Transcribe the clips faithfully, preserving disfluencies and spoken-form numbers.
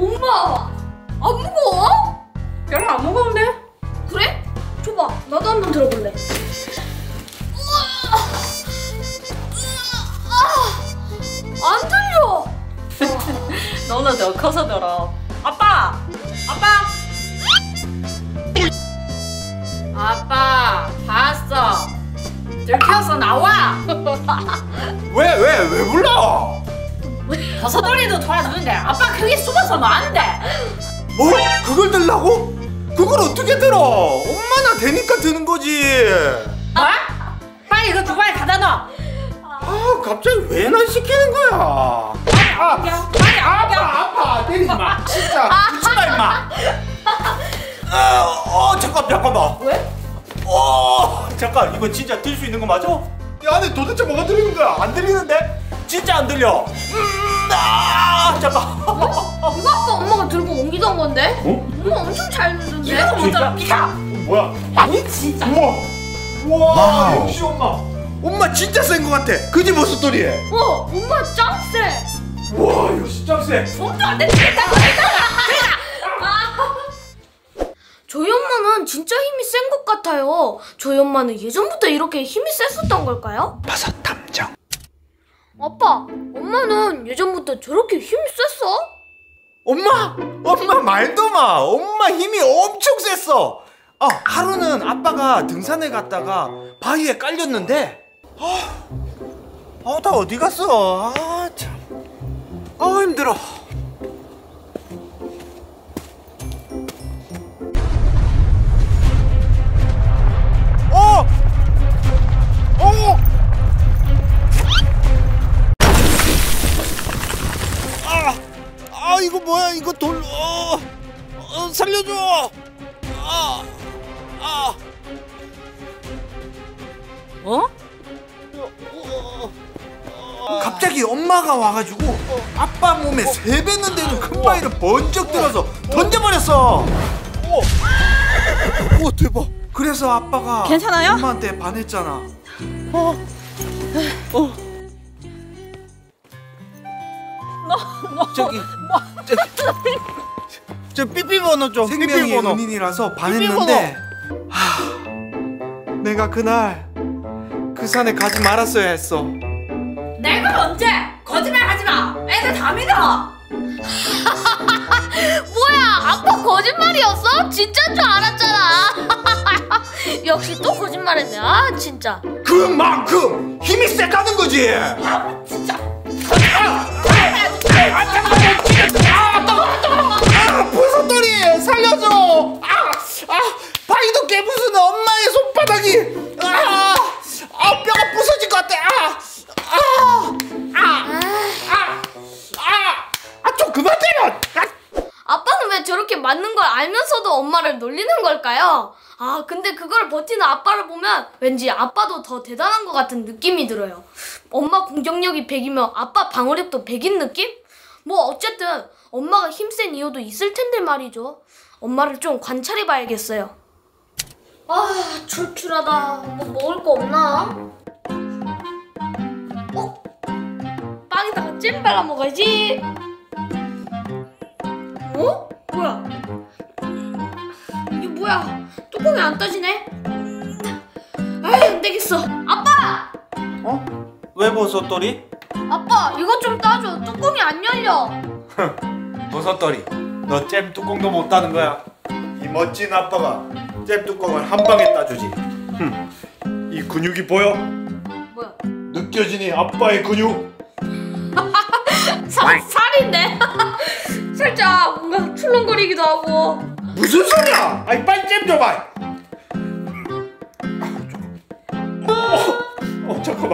엄마! 안 무거워? 별로 안 무거운데? 그래? 줘봐, 나도 한번 들어볼래. 안 들려! 너는 더 커서 들어. 아빠! 아빠! 아빠 봤어. 들켜서 나와. 왜 왜 왜 불러? 버섯돌이도 도와주는데 아빠 거기 숨어서는 안 돼. 뭐? 그걸 들라고? 그걸 어떻게 들어? 엄마나 되니까 드는 거지. 뭐? 빨리 이거 두 발 갖다 넣어. 아 갑자기 왜 난 시키는 거야? 아, 빨리 아파 아파 때리지 마. 진짜 웃지 마 임마. 아, 어 잠깐 잠깐만. 왜? 어 잠깐 이거 진짜 들 수 있는 거 맞아? 이 안에 도대체 뭐가 들리는 거야? 안 들리는데? 진짜 안 들려. 음, 아 잠깐. 이거 아까 엄마가 들고 옮기던 건데? 어? 엄마 엄청 잘 누른데? 이거 못 들어. 비켜. 뭐야? 아니 진짜. 우와 우와 와우. 역시 엄마. 엄마 진짜 센 거 같아. 그지 버섯돌이? 어, 엄마 짱 세! 와 역시 짱 세. 손도 안 돼. 됐다. 저희 엄마는 진짜 힘이 센 것 같아요. 저희 엄마는 예전부터 이렇게 힘이 셌었던 걸까요? 버섯 탐정. 아빠, 엄마는 예전부터 저렇게 힘이 셌어? 엄마? 엄마 말도 마. 엄마 힘이 엄청 셌어. 어, 하루는 아빠가 등산에 갔다가 바위에 깔렸는데 아, 아, 나 어디 갔어? 아, 참. 아, 힘들어. 어! 어! 아! 아, 이거 뭐야? 이거 돌 어! 어, 살려줘. 아! 아! 어? 갑자기 엄마가 와가지고 아빠 몸에 세 배는 되는 큰 바위를 번쩍 들어서 던져버렸어. 오, 오 대박. 그래서 아빠가 괜찮아요? 엄마한테 반했잖아. 어, 어. 저기, 저기, 저 삐삐 번호 좀. 생명의 은인이라서 반했는데, 하, 내가 그날 그 산에 가지 말았어야 했어. 내가 언제? 거짓말 하지 마. 애들 다 믿어. 뭐야, 아빠 거짓말이었어? 진짜인 줄 알았잖아. 역시 또 거짓말했네. 아, 진짜. 그만큼 힘이 세다는 거지. 진짜. 아, 버섯돌이 살려줘. 아, 아, 바위도 깨부수는 엄마의 손바닥이. 아, 아, 뼈가 부서질 것 같아. 아, 아, 아, 아, 아, 아, 좀 그만 때려. 아. 아빠는 왜 저렇게 맞는 걸 알면서도 엄마를 놀리는 걸까요? 아, 근데 그걸 버티는 아빠를 보면 왠지 아빠도 더 대단한 것 같은 느낌이 들어요. 엄마 공격력이 백이면 아빠 방어력도 백인 느낌? 뭐 어쨌든 엄마가 힘센 이유도 있을 텐데 말이죠. 엄마를 좀 관찰해 봐야겠어요. 아, 출출하다. 뭐 먹을 거 없나? 어? 빵에다가 잼 발라 먹어야지. 어? 뭐야? 이게 뭐야? 뚜껑이 안 떠지네? 아이, 안 되겠어. 아빠! 어? 왜 버섯돌이? 아빠, 이것 좀 따줘. 뚜껑이 안 열려. 버섯돌이, 너 잼 뚜껑도 못 따는 거야. 이 멋진 아빠가 잼 뚜껑을 한 방에 따주지. 흠, 이 근육이 보여? 뭐야? 느껴지니 아빠의 근육? 사, 살인데? 살짝 뭔가 출렁거리기도 하고. 무슨 소리야? 아니 빨리 잼 줘봐. 어, 어 잠깐만.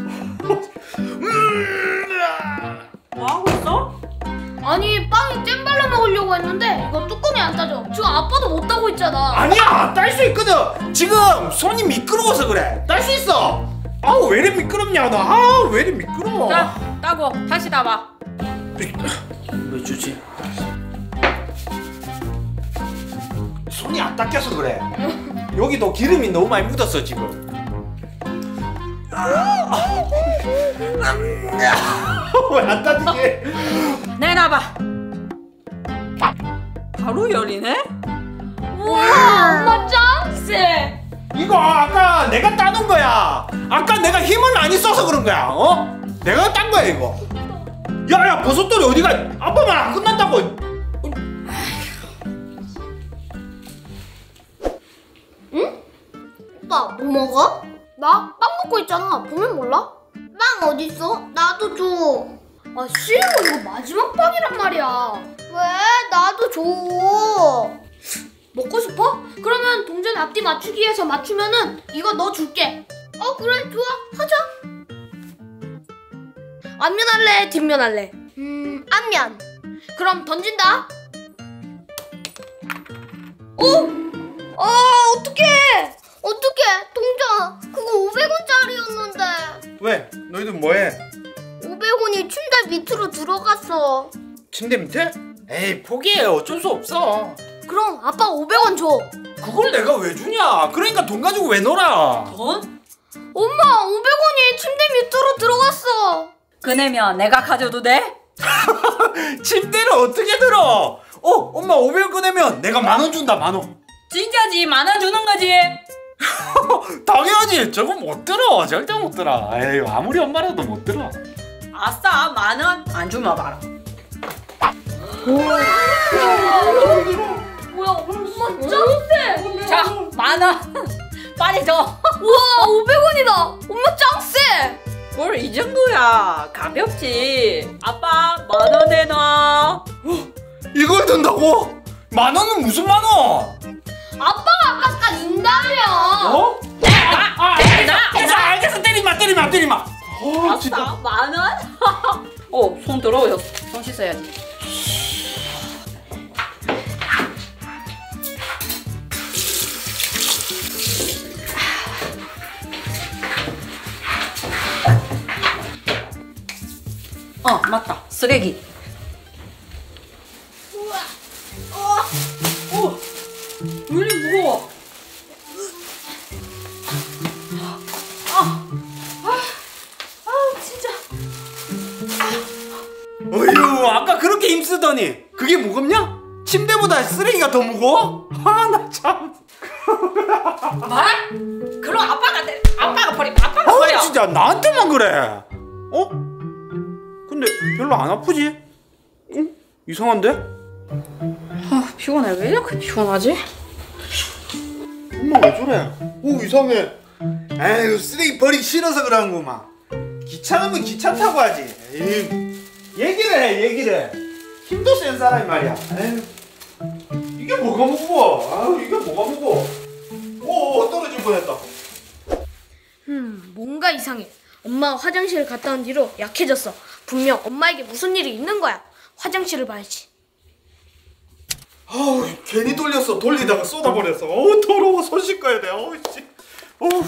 뭐 하고 있어? 아니, 빵에 잼 발라 먹으려고 했는데 이거 뚜껑이 안 따져. 지금 아빠도 못 따고 있잖아. 아니야, 딸 수 있거든. 지금 손이 미끄러워서 그래. 딸 수 있어. 아우 왜 이리 미끄럽냐 너. 아우 왜 이리 미끄러워. 자, 따고 다시 따봐. 왜 주지? 손이 안 닦여서 그래. 여기도 기름이 너무 많이 묻었어 지금. 왜 안 닦이게? 내놔봐. 바로 열리네? 와, 엄마 짱세. 이거 아까 내가 따는 거야. 아까 내가 힘을 많이 써서 그런 거야. 어? 내가 딴 거야 이거. 야야 버섯돌이 어디가? 아빠 말 안 끝났다고. 응? 오빠 뭐 먹어? 나 빵 먹고 있잖아. 보면 몰라? 빵 어딨어? 나도 줘. 아 싫어. 이거 마지막 빵이란 말이야. 왜? 나도 줘. 먹고 싶어? 그러면 동전 앞뒤 맞추기에서 맞추면은 이거 너 줄게. 어 그래 좋아 하자. 앞면 할래? 뒷면 할래? 음 앞면. 그럼 던진다. 어? 아 어떡해. 어떡해 동전 그거 오백 원짜리였는데. 왜? 너희들 뭐해? 오백 원이 침대 밑으로 들어갔어. 침대 밑에? 에이 포기해. 어쩔 수 없어. 그럼 아빠 오백 원 줘. 그걸 내가 왜 주냐? 그러니까 돈 가지고 왜 놀아? 돈? 엄마 오백 원이 침대 밑으로 들어갔어. 그내면 내가 가져도 돼? 침대를 어떻게 들어? 어 엄마 오백 원 꺼내면 내가 만 원 준다. 만 원. 진짜지? 만 원 주는 거지? 당연하지. 저거 못 들어. 절대 못 들어. 에이 아무리 엄마라도 못 들어. 아싸, 만 원 안 주면 봐라. 뭐야 엄마 짱세. 자, 만 원. 빨리 줘. 우와 오백 원이다. 엄마 짱세. 뭘 이 정도야? 가볍지. 아빠, 만 원 내놔. 이걸 든다고? 만 원은 무슨 만 원? 아빠가 아까 인다며. 어? 내놔. 아, 내놔. 알겠어, 알겠어. 때리지 마, 때리지 마, 때리지 마. 어, 아싸, 진짜. 만 원? 어, 손 더러워요. 손 씻어야지. 어, 맞다. 쓰레기. 우와. 어, 왜 이리 무거워? 아, 아, 아, 진짜. 어휴, 아까 그렇게 힘쓰더니 그게 무겁냐? 침대보다 쓰레기가 더 무거워? 아, 나 참. 말? 그럼 아빠가 내, 아빠가 버리면 아빠가 아, 버려. 진짜 나한테만 그래. 어? 근데 별로 안 아프지? 응? 이상한데? 아, 피곤해. 왜 이렇게 피곤하지? 엄마 왜 저래? 오, 이상해. 에휴, 쓰레기 버리기 싫어서 그러는구만. 귀찮으면 귀찮다고 하지. 에휴, 얘기를 해, 얘기를 해. 힘도 센 사람이 말이야. 에휴, 이게 뭐가 무거워? 아유, 이게 뭐가 무거워? 오, 오, 떨어질 뻔했다. 음 뭔가 이상해. 엄마가 화장실 갔다 온 뒤로 약해졌어. 분명 엄마에게 무슨 일이 있는 거야. 화장실을 봐야지. 아우, 괜히 돌렸어. 돌리다가 쏟아버렸어. 어우, 더러워. 손 씻어야 돼. 어우, 씨. 어우.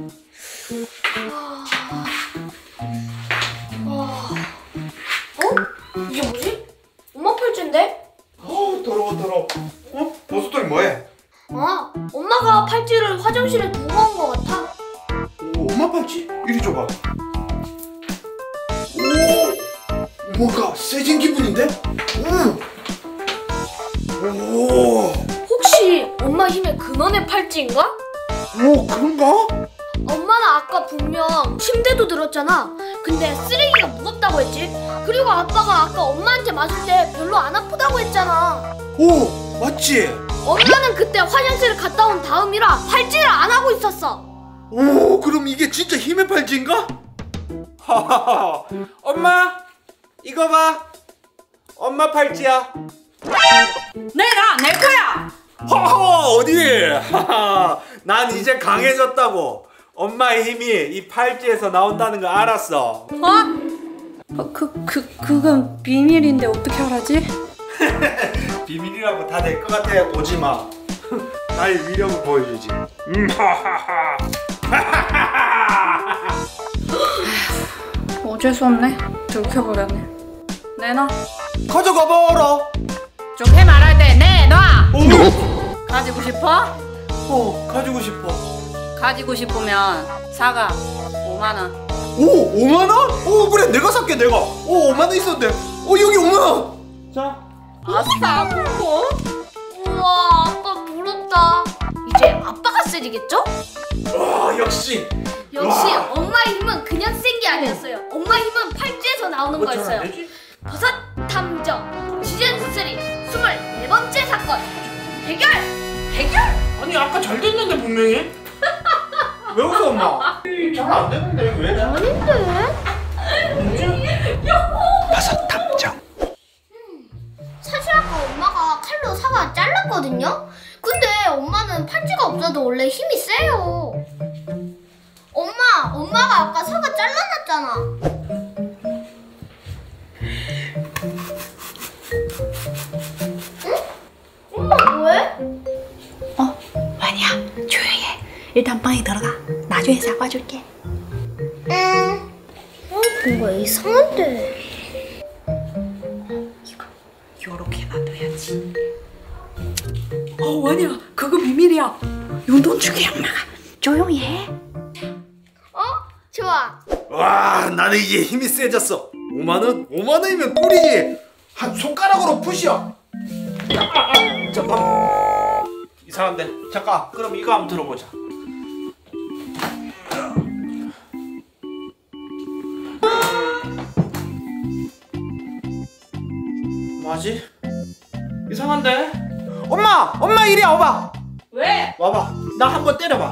어? 이게 뭐지? 엄마 팔찌인데? 어우, 더러워, 더러워. 어? 버섯돌이 뭐해? 아, 엄마가 팔찌를 화장실에 두고 온 것 같아. 오, 엄마 팔찌? 이리 줘봐. 오, 뭔가 세진 기분인데? 응. 오, 혹시 엄마 힘의 근원의 팔찌인가? 오, 그런가? 엄마는 아까 분명 침대도 들었잖아. 근데 쓰레기가 무겁다고 했지. 그리고 아빠가 아까 엄마한테 맞을 때 별로 안 아프다고 했잖아. 오, 맞지? 엄마는 그때 화장실을 갔다 온 다음이라 팔찌를 안 하고 있었어. 오, 그럼 이게 진짜 힘의 팔찌인가? 하하하. 엄마, 이거 봐. 엄마 팔찌야. 내가 내 거야. 허허, 어디? 하하, 난 이제 강해졌다고. 엄마의 힘이 이 팔찌에서 나온다는 거 알았어. 어? 어, 그, 그, 그건 비밀인데 어떻게 알았지? 비밀이라고 다 될 것 같아. 오지 마. 나의 위력을 보여주지. 음, 하하하. 어쩔 수 없네. 들켜버렸네. 내놔. 가져가 봐라. 좋게 말할 때 내놔. 어, 가지고 싶어? 어, 가지고 싶어. 가지고 싶으면 사가. 오만 원. 오, 오만 원? 오, 그래, 내가 살게, 내가. 오, 오만 원 있었는데. 오, 여기 오만 원. 자. 아싸, 뭐? 우와, 아빠 부럽다. 이제 아빠가 세지겠죠? 와 역시. 역시 와. 엄마의 힘은 그냥 센 게 아니었어요. 엄마의 힘은 팔찌에서 나오는 거였어요. 버섯 탐정 시즌 삼 스물네 번째 사건 해결! 해결! 아니 아까 잘 됐는데 분명히. 왜 웃어 엄마? 잘 안 되는데 왜? 아닌데? 버섯 탐정. 사실 아까 엄마가 칼로 사과 잘랐거든요? 근데 엄마는 팔찌가 없어도 원래 힘이 세요. 엄마, 엄마가 아까 사과 잘라놨잖아. 응? 엄마 뭐해? 어, 아니야. 조용히 해. 일단 방에 들어가. 나중에 사과 줄게. 응. 어, 뭔가 이상한데. 요렇게 놔둬야지. 어, 원이야. 그거 비밀이야. 용돈 줄게, 엄마가. 조용히 해. 어? 좋아. 와 나는 이제 힘이 세졌어. 오만 원? 오만 원이면 꿀이지. 한 손가락으로 푸시오. 아, 아, 잠깐. 이상한데. 잠깐. 그럼 이거 한번 들어보자. 뭐지? 이상한데? 엄마! 엄마 이리 와봐. 왜? 와봐. 나 한번 때려봐.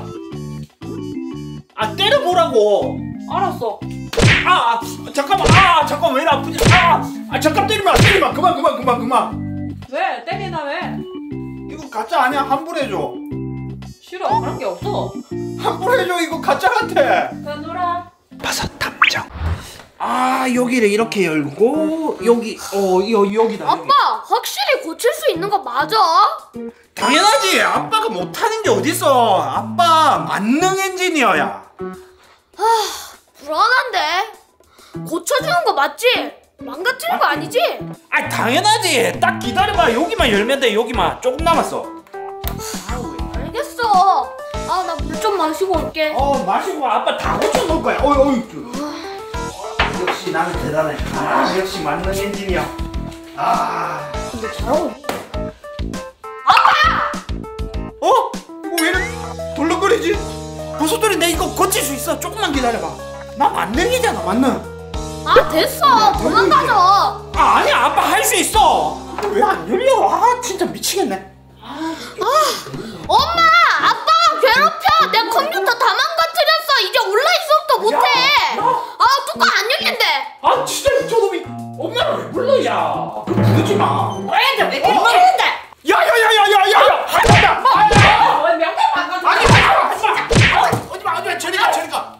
아 때려보라고. 알았어. 아, 아 잠깐만. 아 잠깐 왜 이리 아프지? 아, 아 잠깐 때리마 때리마. 그만 그만 그만 그만. 왜? 때리나 왜? 이거 가짜 아니야? 환불해줘. 싫어. 그런 게 없어. 환불해줘. 이거 가짜 같아. 그냥 놀아. 버섯 탐정. 아 여기를 이렇게 열고 여기 어 여, 여기다. 여기. 아빠, 확실히 고칠 수 있는 거 맞아? 당연하지. 아빠가 못하는 게 어딨어. 아빠 만능 엔지니어야. 불안한데. 고쳐주는 거 맞지? 망가뜨린 거 아니지? 아 당연하지. 딱 기다려봐. 여기만 열면 돼. 여기만. 조금 남았어. 알겠어. 아, 나 물 좀 마시고 올게. 어 마시고 아빠 다 고쳐놓을 거야. 어이 어이. 역시 나는 대단해. 아 역시 만능 엔지니어. 아 근데 잘하고 있네. 어? 이거 왜 이렇게 돌렁거리지? 버섯돌이 내 이거 고칠 수 있어. 조금만 기다려봐. 나 만능이잖아 만능. 아, 됐어. 그만 가자. 아 아니야 아빠 할 수 있어. 왜 안 열려? 아 진짜 미치겠네. 엄마, 아빠가 괴롭혀. 내 컴퓨터 다 망가뜨렸어. 이제 온라인 수업도 못해. 야, 야. 아, 뚜껑 안 열린대. 아 진짜 이 저놈이 엄마를 왜 불러 야. 그럼 부르지 마. 왜? 왜 엄마. 때리는데? 야야야야야야야 한다. 아야. 왜 명령 망가져? 아니 하지마 하지마. 어디마 어디마 저리 가 저리 가.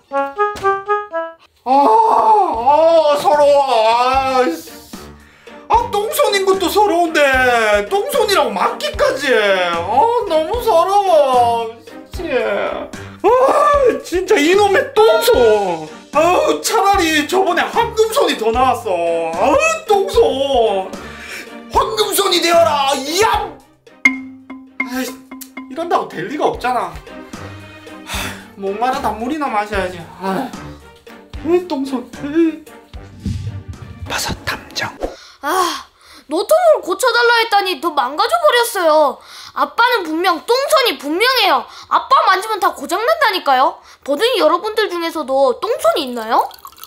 아, 아 서러워. 아, 아 똥손인 것도 서러운데 똥손이라고 맞기까지. 아 너무 서러워. 진짜. 아 진짜 이놈의 똥손. 아우 차라리 저번에 황금손이 더 나왔어. 아우 똥손. 황금손이 되어라. 야. 아이 이런다고 될 리가 없잖아. 하, 목마르다 물이나 마셔야지. 아, 으, 똥손. 으. 버섯 탐정. 아, 노트북을 고쳐달라 했더니 더 망가져버렸어요. 아빠는 분명 똥손이 분명해요. 아빠 만지면 다 고장난다니까요. 버둥이 여러분들 중에서도 똥손이 있나요?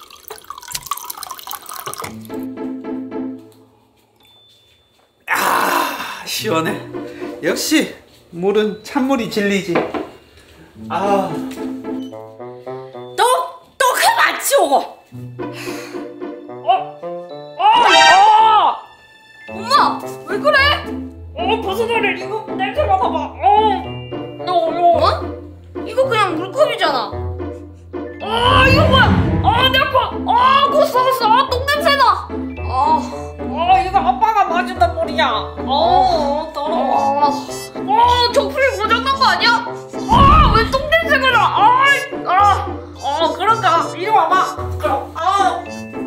아 시원해. 역시 물은 찬물이 진리지. 아 또? 또 그만 치우고. 어? 어? 어? 엄마, 왜 그래? 어, 버섯돌이 이거 냄새 맡아봐. 어? 너, 너. 어? 이거 그냥 물컵이잖아. 아, 이거 뭐야? 아, 내 코. 아, 곧 썩었어. 아, 똥냄새나. 아, 아, 이거 아빠가 맞은단 말이야. 어, 더러워. 아, 아, 정수리 고장난 거 아니야? 아, 왜 똥냄새가 나? 아, 아. 어, 그런가? 이리 와봐. 그럼. 아.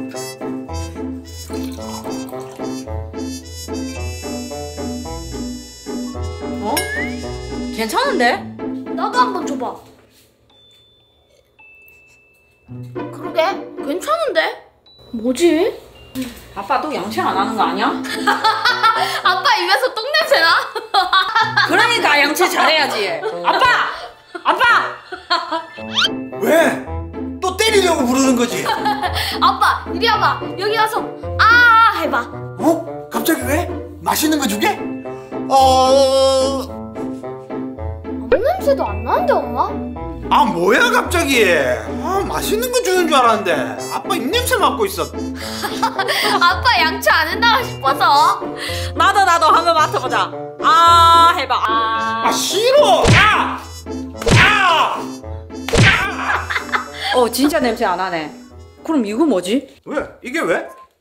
어? 괜찮은데? 나도 한번 줘봐. 그러게, 괜찮은데? 뭐지? 아빠 또 양치 안 하는 거 아니야? 아빠 입에서 똥 냄새 나? 그러니까 양치 잘해야지. 아빠! 아빠! 왜? 또 때리려고 부르는 거지? 아빠 이리 와봐. 여기 와서 아 해봐. 어? 갑자기 왜? 맛있는 거 주게? 어... 아무 냄새도 안 나는데 엄마? 아 뭐야 갑자기? 아 맛있는 거 주는 줄 알았는데 아빠 입냄새 맡고 있어. 아빠 양치 안 했나 싶어서. 나도 나도 한번 맡아보자. 아 해봐. 아. 아 싫어! 아! 아! 어 진짜 냄새 안 나네. 그럼 이거 뭐지? 왜? 이게 왜?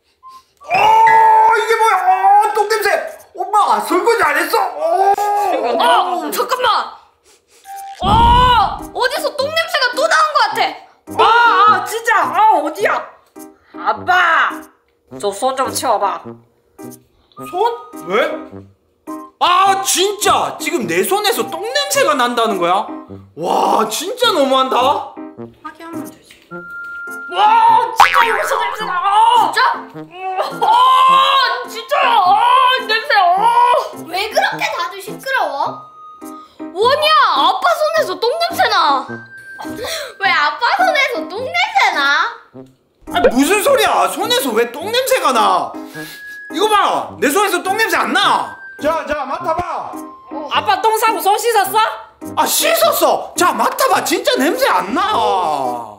어 이게 뭐야? 어 똥냄새! 엄마 설거지 안 했어? 어! 어 잠깐만. 어 어디서 똥 냄새가 또 나온 것 같아. 아, 아 진짜 아 어디야? 아빠 저 손 좀 치워봐. 손? 왜? 아 진짜 지금 내 손에서 똥냄새가 난다는 거야? 와 진짜 너무한다. 확인하면 되지. 와 진짜 여기서 냄새 나. 진짜? 어 진짜야. 어 냄새. 어. 왜 그렇게 다들 시끄러워? 원이야 아빠 손에서 똥 냄새 나. 왜 아빠 손에서 똥 냄새 나? 아니 무슨 소리야? 손에서 왜 똥냄새가 나? 이거 봐, 내 손에서 똥냄새 안 나. 자, 자 맡아봐. 아빠 똥 싸고 손 씻었어? 아 씻었어. 자 맡아봐, 진짜 냄새 안 나. 어우.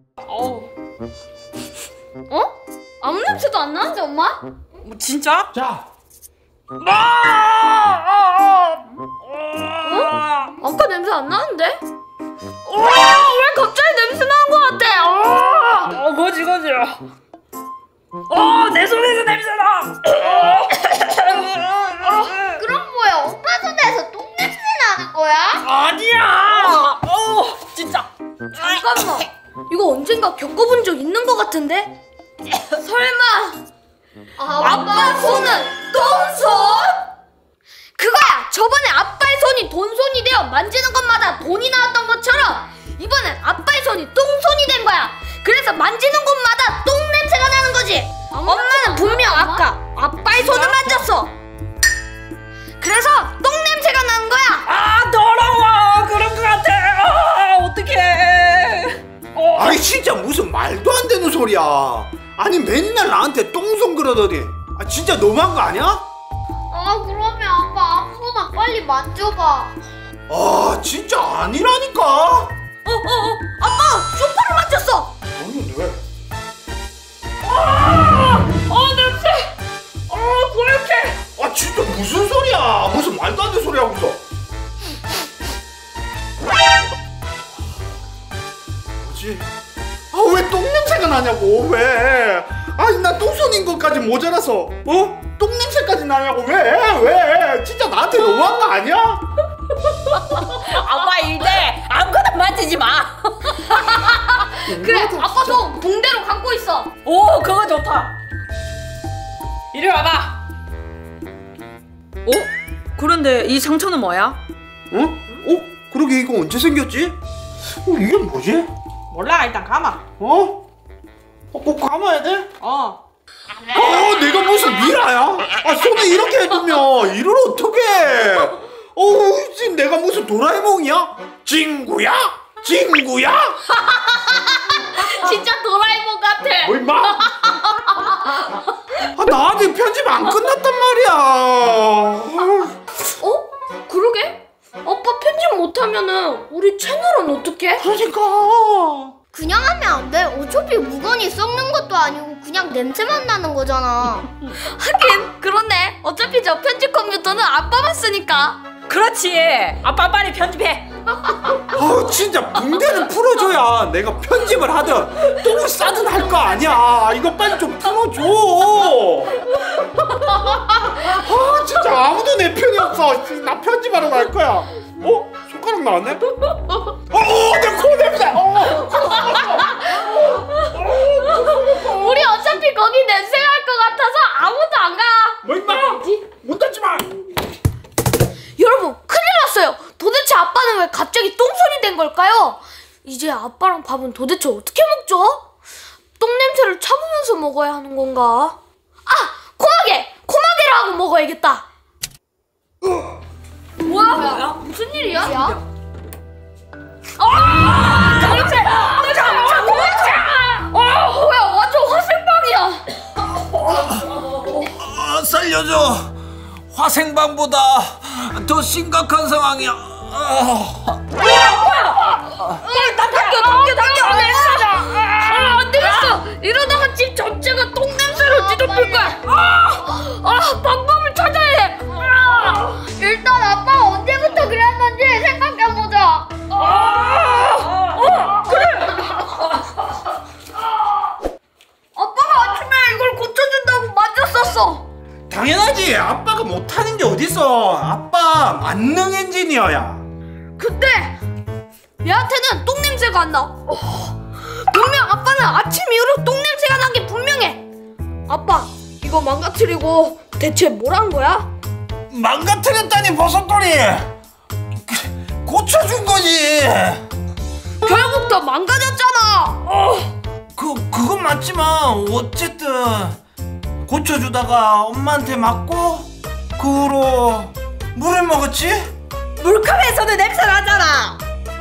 어? 아무 냄새도 안 나는데 엄마? 뭐 진짜? 자, 아까 냄새 안 나는데? 어, 왜 갑자기 냄새 나는 것 같아? 어. 어 거지 거지. 어내 손에서 냄새 나. 그럼 뭐야? 오빠 손에서 똥 냄새 나는 거야? 아니야. 어 진짜. 잠깐만. 이거 언젠가 겪어본 적 있는 것 같은데? 설마 아빠 손은 똥손? 그거야! 저번에 아빠의 손이 돈손이 되어 만지는 것마다 돈이 나왔던 것처럼 이번엔 아빠의 손이 똥손이 된 거야. 그래서 만지는 곳마다 똥 냄새가 나는 거지. 엄마는 분명 아까 아빠의 손을 만졌어. 그래서 똥 냄새가 나는 거야. 아 더러워. 그런 것 같아. 아, 어떡해. 어. 아니 진짜 무슨 말도 안 되는 소리야. 아니 맨날 나한테 똥손 그러더니 아 진짜 너무한 거 아니야? 아 그러면 아빠 아무거나 빨리 만져봐. 아 진짜 아니라니까. 어, 어, 어, 아빠 소파를 만졌어. 아니 왜? 아, 어 냄새. 어 고약해. 아 진짜 무슨 소리야? 무슨 말도 안 되는 소리 하고 있어. 뭐지? 아 왜 똥냄새가 나냐고 왜? 아니 나 똥손인 것까지 모자라서 어? 똥냄새까지 나냐고 왜? 왜? 진짜 나한테 너무한 거 아니야? 아빠 일대 아무거나 만지지 마. 그래 아빠 손 붕대로 감고 있어. 오 그거 좋다. 이리 와봐. 어? 그런데 이 상처는 뭐야? 어? 어? 그러게 이거 언제 생겼지? 어, 이게 뭐지? 몰라 일단 감아. 어? 어, 꼭 감아야 돼? 어. 어, 내가 무슨 미라야? 아, 손에 이렇게 해두면 이를 어떡해? 어우, 지금 내가 무슨 도라에몽이야? 친구야? 친구야? 진짜 도라에몽 같아. 뭐 임마? 아, 나 아직 편집 안 끝났단 말이야. 어? 그러게? 아빠 편집 못하면은 우리 채널은 어떡해? 그러니까. 그냥 하면 안 돼. 어차피 물건이 썩는 것도 아니고 그냥 냄새만 나는 거잖아. 하긴 그렇네. 어차피 저 편집 컴퓨터는 아빠만 쓰니까. 그렇지. 아빠 빨리 편집해. 아, 진짜 붕대는 풀어줘야 내가 편집을 하든 똥을 싸든 할 거 아니야. 이거 빨리 좀 풀어줘. 아, 진짜 아무도 내 편이 없어. 나 편집하러 갈 거야. 어? 손가락 나왔네? 어, 어, 내 코 냄새. 어. 우리 어차피 거기 냄새 날 것 같아서 아무도 안 가. 뭐 임마? 문 닫지 마. 여러분 큰일 났어요. 도대체 아빠는 왜 갑자기 똥손이 된 걸까요? 이제 아빠랑 밥은 도대체 어떻게 먹죠? 똥 냄새를 참으면서 먹어야 하는 건가? 아! 코마개! 코마개를 하고 밥 먹어야겠다. 뭐야? 무슨 일이야? 아! 냄새! 냄새! 냄새! 아, 뭐야? 완전 화생방이야. 아, 살려줘. 화생방보다 더 심각한 상황이야. 아. 빨리 당겨, 당겨, 당겨. 아, 안 되겠어. 이러다가 집 전체가 똥 냄새로 뒤덮일 거야. 아, 아, 방법을 찾아야 해. 아. 일단 아빠가 언제부터 그랬는지 생각해보자. 아, 어, 그래. 아빠가 아침에 이걸 고쳐준다고 만졌었어. 당연하지. 아빠가 못하는 게 어딨어. 아빠 만능 엔지니어야. 근데 얘한테는 똥 냄새가 안 나. 어, 분명 아빠는 아침 이후로 똥 냄새가 난 게 분명해. 아빠, 이거 망가뜨리고 대체 뭘 한 거야? 망가뜨렸다니 버섯돌이. 고쳐준 거지. 결국 더 망가졌잖아. 어. 그 그건 맞지만 어쨌든 고쳐주다가 엄마한테 맞고 그 후로 물을 먹었지? 물컵에서는 냄새 나잖아.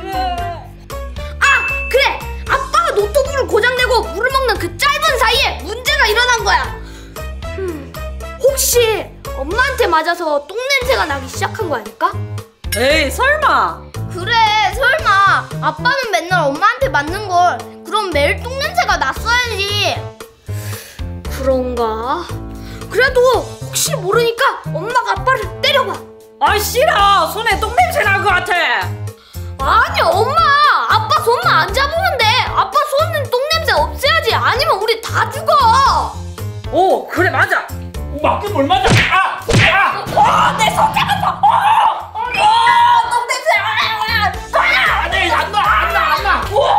아, 그래. 아빠가 노트북을 고장내고 물을 먹는 그 짧은 사이에 문제가 일어난 거야. 음, 혹시 엄마한테 맞아서 똥 냄새가 나기 시작한 거 아닐까? 에이, 설마. 그래, 설마 아빠는 맨날 엄마한테 맞는 걸 그럼 매일 똥 냄새가 났어야지. 그런가? 그래도 혹시 모르니까 엄마가 아빠를 때려봐. 아, 싫어. 손에 똥 냄새 날 것 같아. 아니, 엄마, 아빠 손만 안 잡으면 돼. 아빠 손은 똥 냄새 없애야지. 아니면 우리 다 죽어. 오, 그래, 맞아. 맞긴 뭘 맞아. 아! 아! 어, 내 손 잡았어. 어, 어, 똥 냄새. 아니 안나 안나 안나.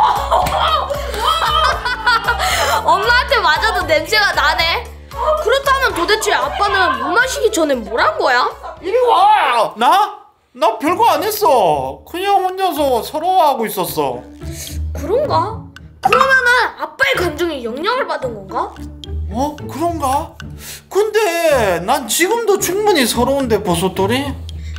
엄마한테 맞아도 냄새가 나네. 그렇다면 도대체 아빠는 물 마시기 전에 뭘 한 거야? 이리 와. 나? 나 별거 안 했어. 그냥 혼자서 서러워하고 있었어. 그런가? 그러면은 아빠의 감정에 영향을 받은 건가? 어? 그런가? 근데 난 지금도 충분히 서러운데 버섯돌이?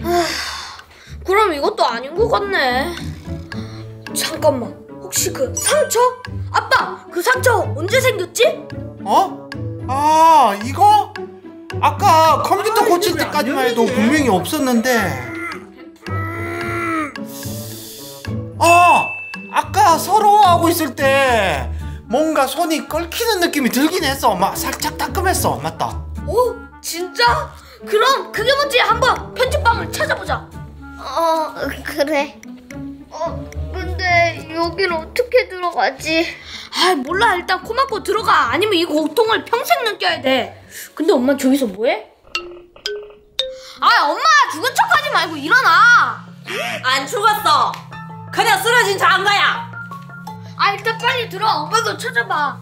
그럼 이것도 아닌 것 같네. 잠깐만, 혹시 그 상처? 아빠, 그 상처 언제 생겼지? 어? 아 이거? 아까 컴퓨터 고칠 때까지만 해도 분명히 없었는데. 어! 아까 서러워하고 있을 때 뭔가 손이 끓기는 느낌이 들긴 했어. 막 살짝 따끔했어. 맞다. 오, 진짜? 그럼 그게 뭔지 한번 편집방을 찾아보자. 어, 그래. 어, 근데 여긴 어떻게 들어가지? 아, 몰라. 일단 코 막고 들어가. 아니면 이 고통을 평생 느껴야 돼. 근데 엄마 저기서 뭐해? 아, 엄마 죽은 척하지 말고 일어나. 안 죽었어. 그냥 쓰러진 장가야. 아, 일단 빨리 들어와. 엄마도 찾아봐.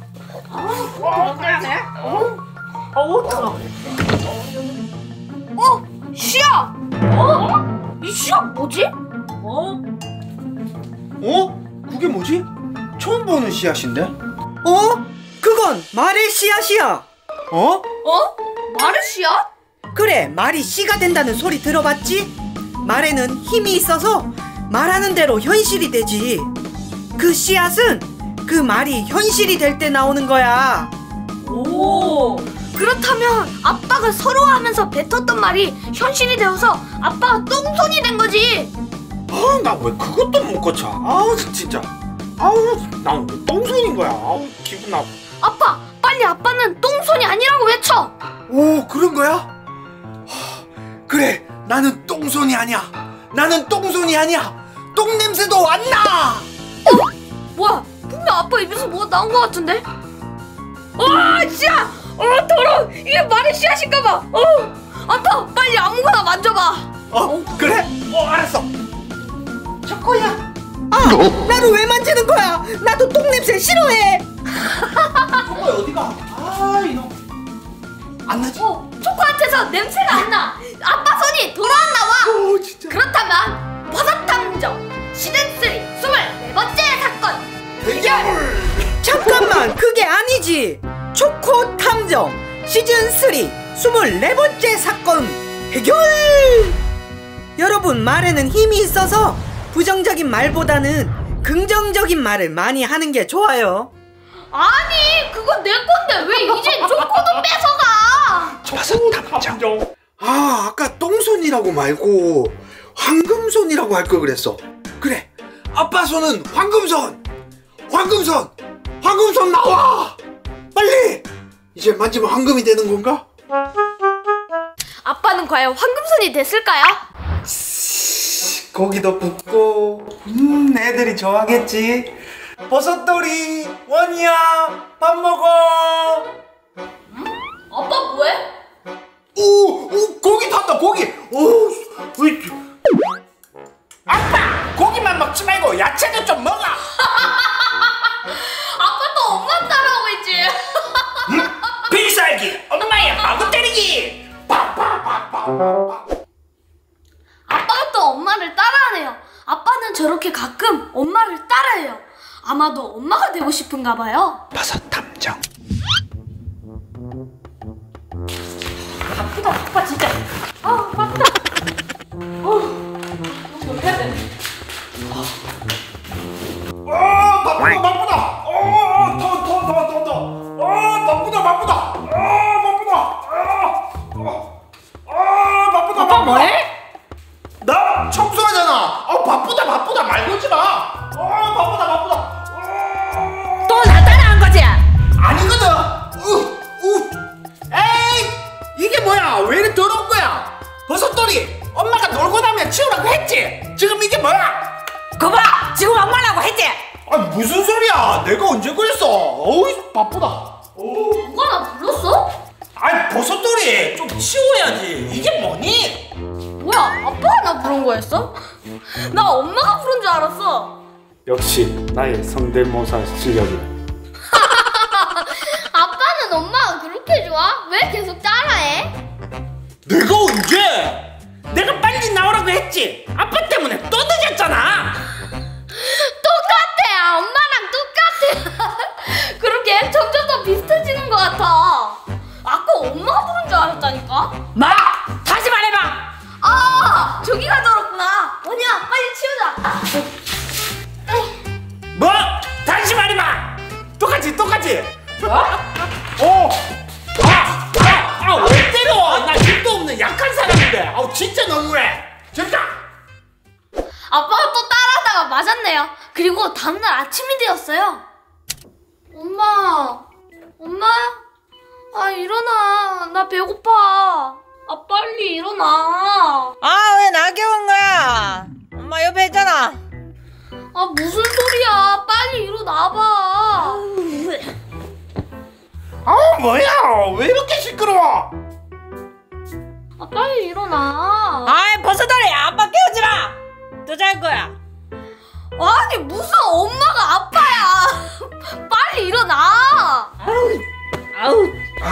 어? 씨야! 어? 이 씨야 뭐지? 어? 어? 그게 뭐지? 처음 보는 씨앗인데? 어? 그건 말의 씨앗이야. 어? 어? 말의 씨야? 그래, 말이 씨가 된다는 소리 들어봤지? 말에는 힘이 있어서 말하는 대로 현실이 되지. 그 씨앗은 그 말이 현실이 될 때 나오는 거야. 오. 그렇다면 아빠가 서러워하면서 뱉었던 말이 현실이 되어서 아빠가 똥손이 된 거지. 아, 나 왜 그것도 못 고쳐. 아우 진짜. 아우, 난 왜 똥손인 거야. 아우, 기분 나빠. 아빠, 빨리 아빠는 똥손이 아니라고 외쳐. 오, 그런 거야? 하, 그래, 나는 똥손이 아니야. 나는 똥손이 아니야. 똥 냄새도 안 나. 뭐야? 분명 아빠 입에서 뭐가 나온 것 같은데? 아, 씨야! 어, 더러워! 이게 말의 씨앗인가봐! 어! 아빠, 빨리 아무거나 만져봐! 어, 그래? 어, 알았어. 초코야. 아, 나를 왜 만지는 거야? 나도 똥냄새 싫어해. 초코야 어디가? 아, 이놈. 안 나지? 어, 초코한테서 냄새가 안 나! 아빠 손이 돌아왔나 봐! 오, 진짜. 그렇다면 버섯 탐정 시즌 쓰리 스물네 번째 사건 대결. 잠깐만, 그게 아니지. 초코 탐정 시즌 삼 스물네 번째 사건 해결! 여러분, 말에는 힘이 있어서 부정적인 말보다는 긍정적인 말을 많이 하는 게 좋아요. 아니, 그건 내 건데 왜 이제 조커도 뺏어가? 버섯 탐정. 아, 아까 똥손이라고 말고 황금손이라고 할 걸 그랬어. 그래, 아빠 손은 황금손. 황금손, 황금손 나와! 빨리! 이제 만지면 황금이 되는 건가? 아빠는 과연 황금손이 됐을까요? 고기도 굽고, 음, 애들이 좋아하겠지. 버섯돌이, 원이야, 밥 먹어. 아빠 뭐해? 오, 오, 고기 탄다, 고기. 오, 으이. 아빠, 고기만 먹지 말고 야채도 좀 먹어. 아빠 또 엄마 따라하고 있지? 응? 필살기, 엄마의 마구 때리기. 아빠가 또 엄마를 따라하네요. 아빠는 저렇게 가끔 엄마를 따라해요. 아마도 엄마가 되고 싶은가 봐요. 버섯 탐정. 바쁘다 바빠 진짜. 아 바쁘다. 어, 이거 해야 돼. 아, 바쁘다, 바쁘다. 어, 더, 더, 더, 더, 더. 아, 바쁘다, 바쁘다. 아, 바쁘다. 아, 아, 바쁘다. 아빠 뭐해? 나 청소하잖아. 아, 바쁘다, 바쁘다. 말 걸지 마. 아, 바쁘다, 바쁘다. 아, 또 나 따라한 거지? 아니거든. 우, 우. 에이, 이게 뭐야? 왜 이렇게 더러운 거야? 버섯돌이, 엄마가 놀고 나면 치우라고 했지. 지금 이게 뭐야? 거봐! 지금 엄마라고 했지? 아, 무슨 소리야? 내가 언제 그랬어? 어이, 바쁘다. 오. 누가 나 불렀어? 아이, 버섯돌이 좀 치워야지. 이게 뭐니? 뭐야 아빠가 나 부른 거였어? 나 엄마가 부른 줄 알았어. 역시 나의 성대모사 실력이다. 아빠는 엄마가 그렇게 좋아? 왜 계속 따라해? 내가 언제? 내가 빨리 나오라고 했지. 아빠 때문에 또 늦었잖아. 똑같아. 엄마랑 똑같아. 그렇게 점점 더 비슷해지는 것 같아. 아까 엄마가 부른 줄 알았다니까. 마! 다시 말해봐! 아 저기가 더럽구나. 원이야 빨리 치우자. 뭐? 다시 말해봐. 똑같이, 똑같이. 어? 아, 아, 아, 왜 때려? 나 힘도 없는 약한 사람인데. 아우, 진짜 너무해. 진짜. 아빠가 또 따라하다가 맞았네요. 그리고 다음날 아침이 되었어요. 엄마, 엄마, 아 일어나. 나 배고파. 아 빨리 일어나. 아, 왜 나 깨운 거야? 엄마 옆에 있잖아. 아 무슨 소리야. 빨리 일어나봐. 아, 뭐야? 왜 이렇게 시끄러워? 아 빨리 일어나. 아이, 버섯돌이 아빠 깨우지 마! 또 잘 거야. 아니 무슨 엄마가 아빠야. 빨리 일어나. 아우, 아우.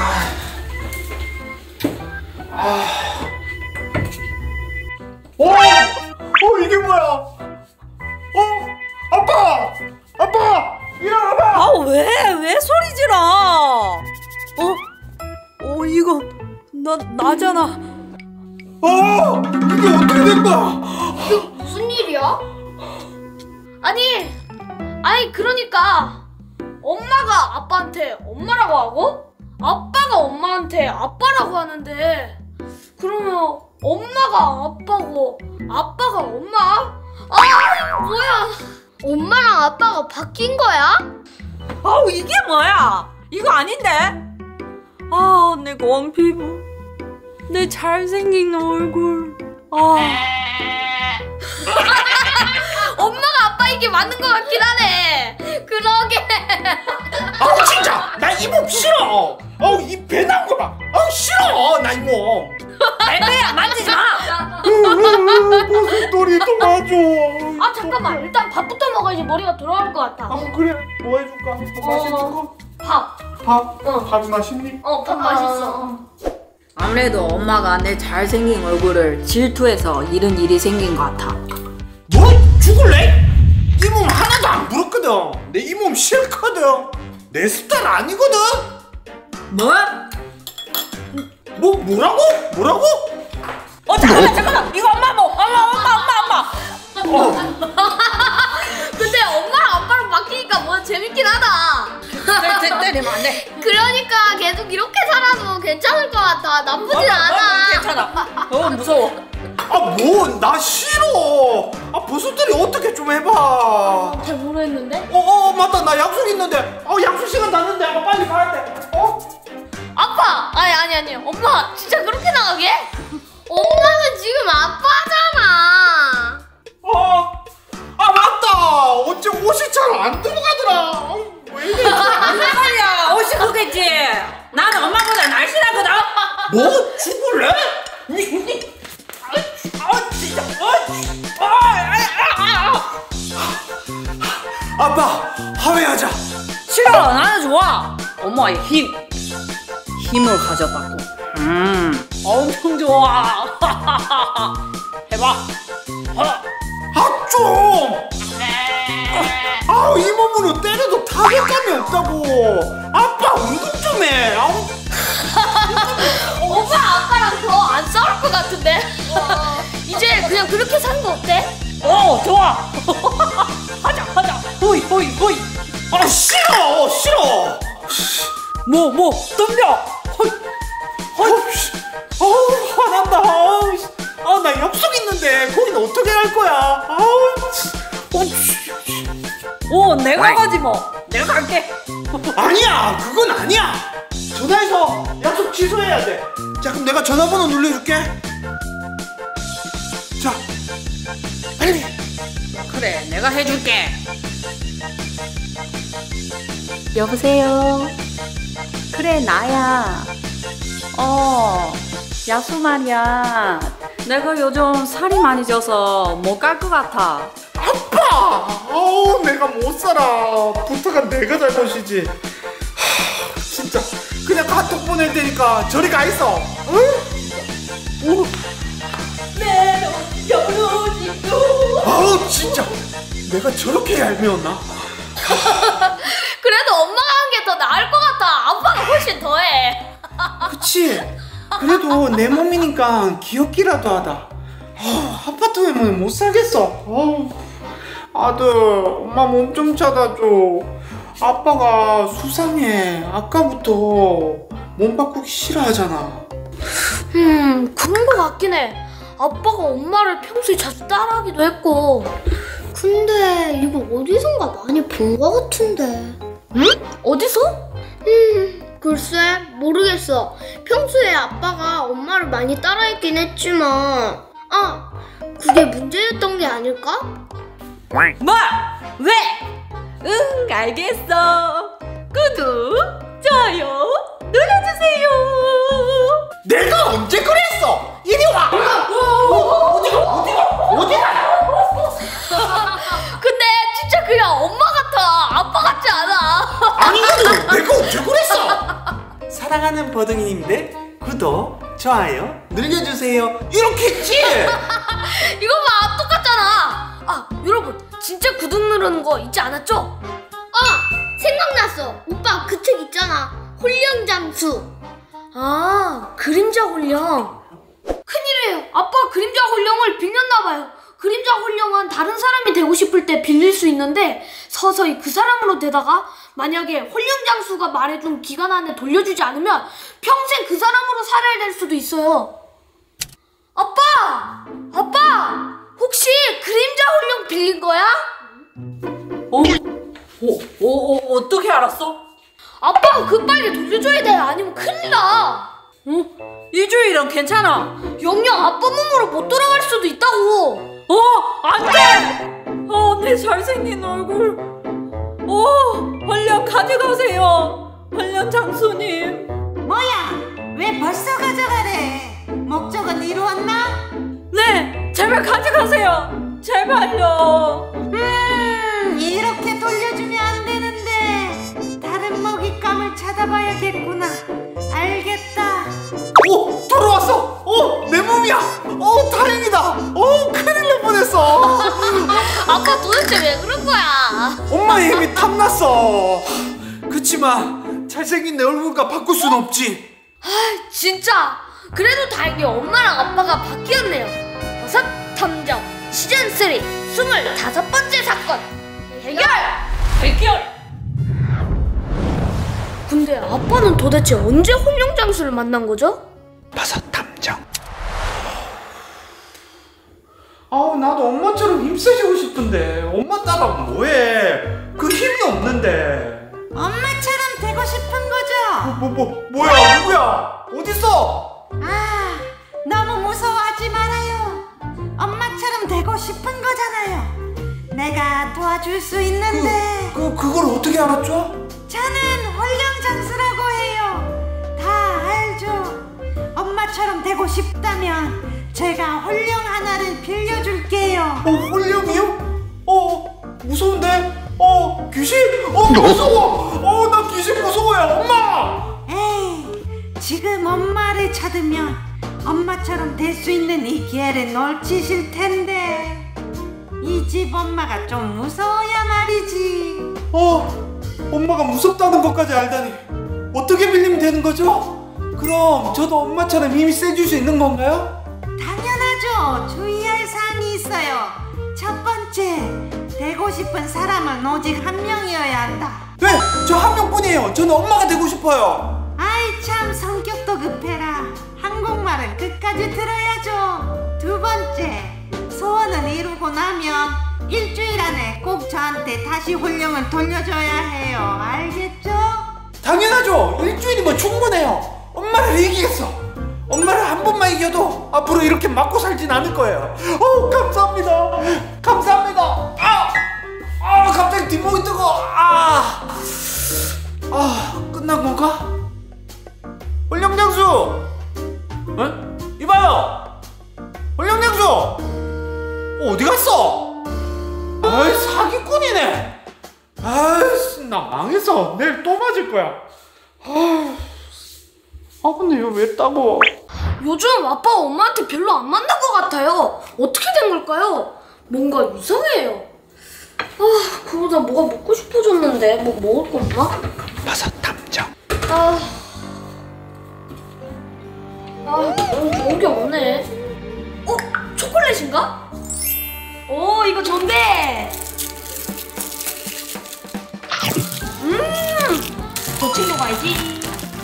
어? 어, 이게 뭐야? 어? 아빠! 아빠! 일어나봐! 아, 왜? 왜 소리 질러? 어? 어, 이거 나, 나잖아. 어! 이게 어떻게 된 거야? 무슨 일이야? 아니, 아니 그러니까 엄마가 아빠한테 엄마라고 하고 아빠가 엄마한테 아빠라고 하는데 그러면 엄마가 아빠고 아빠가 엄마? 아 뭐야? 엄마랑 아빠가 바뀐 거야? 아우, 이게 뭐야? 이거 아닌데? 아, 내 검 피부, 내 잘생긴 얼굴. 아, 엄마가 아빠인 게 맞는 것 같긴 하네. 그러게. 아우, 진짜! 나 이 몸 싫어! 아우, 이 배 나온 거 봐! 아우, 싫어! 나 이 몸! 내 거야, 만지지 마. 버섯돌이 도와줘! 아 잠깐만 일단 밥부터 먹어야지 머리가 돌아올 것 같아. 아, 그래. 뭐 해줄까? 뭐 맛있는 거? 밥. 밥? 어. 밥 맛있니? 어 밥 맛있어. 아무래도 엄마가 내 잘생긴 얼굴을 질투해서 이런 일이 생긴 것 같아. 뭐? 죽을래? 이 몸 하나도 안 부럽거든. 내 이 몸 싫거든. 내 스타일 아니거든. 뭐? 뭐 뭐라고? 뭐라고? 어 잠깐만 잠깐만 이거 엄마 뭐 엄마 엄마 엄마 엄마 어. 근데 엄마랑 아빠랑 바뀌니까 뭐 재밌긴 하다. 때, 때, 때리면 안돼. 그러니까 계속 이렇게 살아도 괜찮을 것 같아. 나쁘진 않아. 괜찮아. 어 무서워. 아 뭐 나 싫어. 아 버섯들이 어떻게 좀 해봐. 잘 모르겠는데? 어어 어, 맞다 나 약속 있는데. 어 약속 시간 났는데 아, 빨리 가야 돼. 어? 아빠! 아니 아니 아니 엄마 진짜 그렇게 나가게? 엄마는 지금 아빠잖아. 어. 아 맞다. 어째 옷이 잘 안 들어가더라. 어, 왜 이래? 무슨 소리야? 옷이 그겠지. 나는 엄마보다 날씬하거든. 뭐 죽을래? 아 진짜. 아, 아, 아, 아. 아빠 화해하자. 싫어. 나는 좋아. 엄마의 힘. 힘을 가졌다고. 음. 엄청 좋아. 해봐. 아 좀. 아우 이 몸으로 때려도 타격감이 없다고. 아빠 운동 좀 해. 아우. 오빠 아빠랑 더 안 싸울 것 같은데? 이제 그냥 그렇게 사는 거 어때? 어 좋아. 하자 하자. 호이 호이 호이. 아 싫어 싫어. 뭐 뭐 덤벼. 헐. 헐. 어우 화난다. 아우 씨. 아, 나 약속 있는데 거기는 어떻게 갈 거야? 아우. 오 내가 가지 뭐. 내가 갈게. 아니야 그건 아니야. 전화해서 약속 취소해야 돼. 자 그럼 내가 전화번호 눌러줄게. 자 빨리. 그래 내가 해줄게. 여보세요. 그래 나야. 어 야수 말이야. 내가 요즘 살이 많이 쪄서 못 갈 것 같아. 아빠! 아우 내가 못 살아. 부탁은 내가 잘못이지. 하, 진짜 그냥 카톡 보낼 테니까 저리 가 있어. 응? 오. 아우 진짜 내가 저렇게 얄미웠나? 그래도 엄마가 한 게 더 나을 것 같아. 아빠가 훨씬 더해. 그치? 그래도 내 몸이니까 귀엽기라도 하다. 아, 아빠 때문에 못 살겠어. 아우. 아들 엄마 몸 좀 찾아줘. 아빠가 수상해. 아까부터 몸 바꾸기 싫어하잖아. 음 그런 거 같긴 해. 아빠가 엄마를 평소에 자주 따라하기도 했고. 근데 이거 어디선가 많이 본 것 같은데. 응? 어디서? 음, 글쎄 모르겠어. 평소에 아빠가 엄마를 많이 따라했긴 했지만 아, 그게 문제였던 게 아닐까? 뭐? 왜? 응 알겠어. 구독, 좋아요 눌러주세요. 내가 언제 그랬어? 이리 와. 어디가 어디가 어디가? 근데 진짜 그냥 엄마 같아. 아빠 같지 않아. 아니거든. 내가 언제 그랬어? 사랑하는 버둥이님들 구독, 좋아요 눌러주세요. 이렇게 했지? 이거 봐 똑같잖아. 아 여러분 진짜 구독 누르는 거 잊지 않았죠? 아, 생각났어. 오빠 그 책 있잖아. 홀령장수. 아 그림자 홀령. 큰일이에요. 아빠가 그림자 홀령을 빌렸나봐요. 그림자 홀령은 다른 사람이 되고 싶을 때 빌릴 수 있는데 서서히 그 사람으로 되다가 만약에 홀령장수가 말해준 기간 안에 돌려주지 않으면 평생 그 사람으로 살아야 될 수도 있어요. 아빠! 아빠! 혹시 그림자 홀령 빌린 거야? 어? 어? 어? 어? 어떻게 알았어? 아빠가 급하게 돌려줘야 돼. 아니면 큰일 나. 어? 이주일은 괜찮아. 영영 아빠 몸으로 못 돌아갈 수도 있다고. 어? 안돼! 어, 내 잘생긴 얼굴. 어, 헐령 가져가세요. 헐령 장수님. 뭐야? 왜 벌써 가져가래? 목적은 이루었나? 네, 제발 가져가세요. 제발요. 음, 이렇게 돌려주면 안 되는데 다른 먹잇감을 찾아봐야겠구나. 알겠다. 오 돌아왔어. 오 내 몸이야. 오 다행이다. 오 큰일 날 뻔했어. 아빠 도대체 왜 그런 거야? 엄마의 힘이 탐났어. 그치만 잘생긴 내 얼굴과 바꿀 순 없지. 아 진짜 그래도 다행히 엄마랑 아빠가 바뀌었네요. 버섯 탐정 시즌 쓰리 스물다섯 번째 사건 해결! 해결! 근데 아빠는 도대체 언제 홀령장수를 만난 거죠? 버섯 탐정. 아우 나도 엄마처럼 힘쓰시고 싶은데 엄마 따라하면 뭐해? 그 힘이 없는데. 엄마처럼 되고 싶은 거죠? 뭐, 뭐, 뭐, 뭐야 누구야? 어딨어? 아, 너무 무서워하지 말아요. 엄마처럼 되고 싶은 거잖아요. 내가 도와줄 수 있는데. 그, 그, 그걸 어떻게 알았죠? 저는 홀령장수라고 해요. 다 알죠? 엄마처럼 되고 싶다면 제가 홀령 하나를 빌려줄게요. 어, 홀령이요? 어, 무서운데? 어, 귀신? 어, 무서워! 어, 나 귀신 무서워요, 엄마! 에이, 지금 엄마를 찾으면 엄마처럼 될 수 있는 이 기회를 놓치실 텐데 이 집 엄마가 좀 무서워야 말이지. 어, 엄마가 무섭다는 것까지 알다니 어떻게 빌리면 되는 거죠? 그럼 저도 엄마처럼 힘이 세질 수 있는 건가요? 당연하죠. 주의할 사항이 있어요. 첫 번째, 되고 싶은 사람은 오직 한 명이어야 한다. 네, 저 한 명뿐이에요. 저는 엄마가 되고 싶어요. 아이 참 성격도 급해라. 한국말은 끝까지 들어야죠. 두 번째, 소원을 이루고 나면 일주일 안에 꼭 저한테 다시 홀령을 돌려줘야 해요. 알겠죠? 당연하죠. 일주일이면 충분해요. 엄마를 이기겠어. 엄마를 한 번만 이겨도 앞으로 이렇게 맞고 살진 않을 거예요. 어, 감사합니다. 감사합니다. 아, 아, 갑자기 뒷목이 뜨거워. 아, 아, 끝난 건가? 홀령장수, 어? 이봐요. 홀령장수, 어, 어디 갔어? 아이, 사기꾼이네. 아이씨, 나 망했어. 내일 또 맞을 거야. 아, 아 근데 이거 왜 따고? 요즘 아빠가 엄마한테 별로 안 맞는 것 같아요. 어떻게 된 걸까요? 뭔가 이상해요. 아, 그러다 뭐가 먹고 싶어졌는데 뭐 먹을 거 없나? 버섯 탐정. 아, 아, 너무 좋은 게 없네. 어? 초콜릿인가? 오, 이거 좋은데. 음, 저 친구 가야지.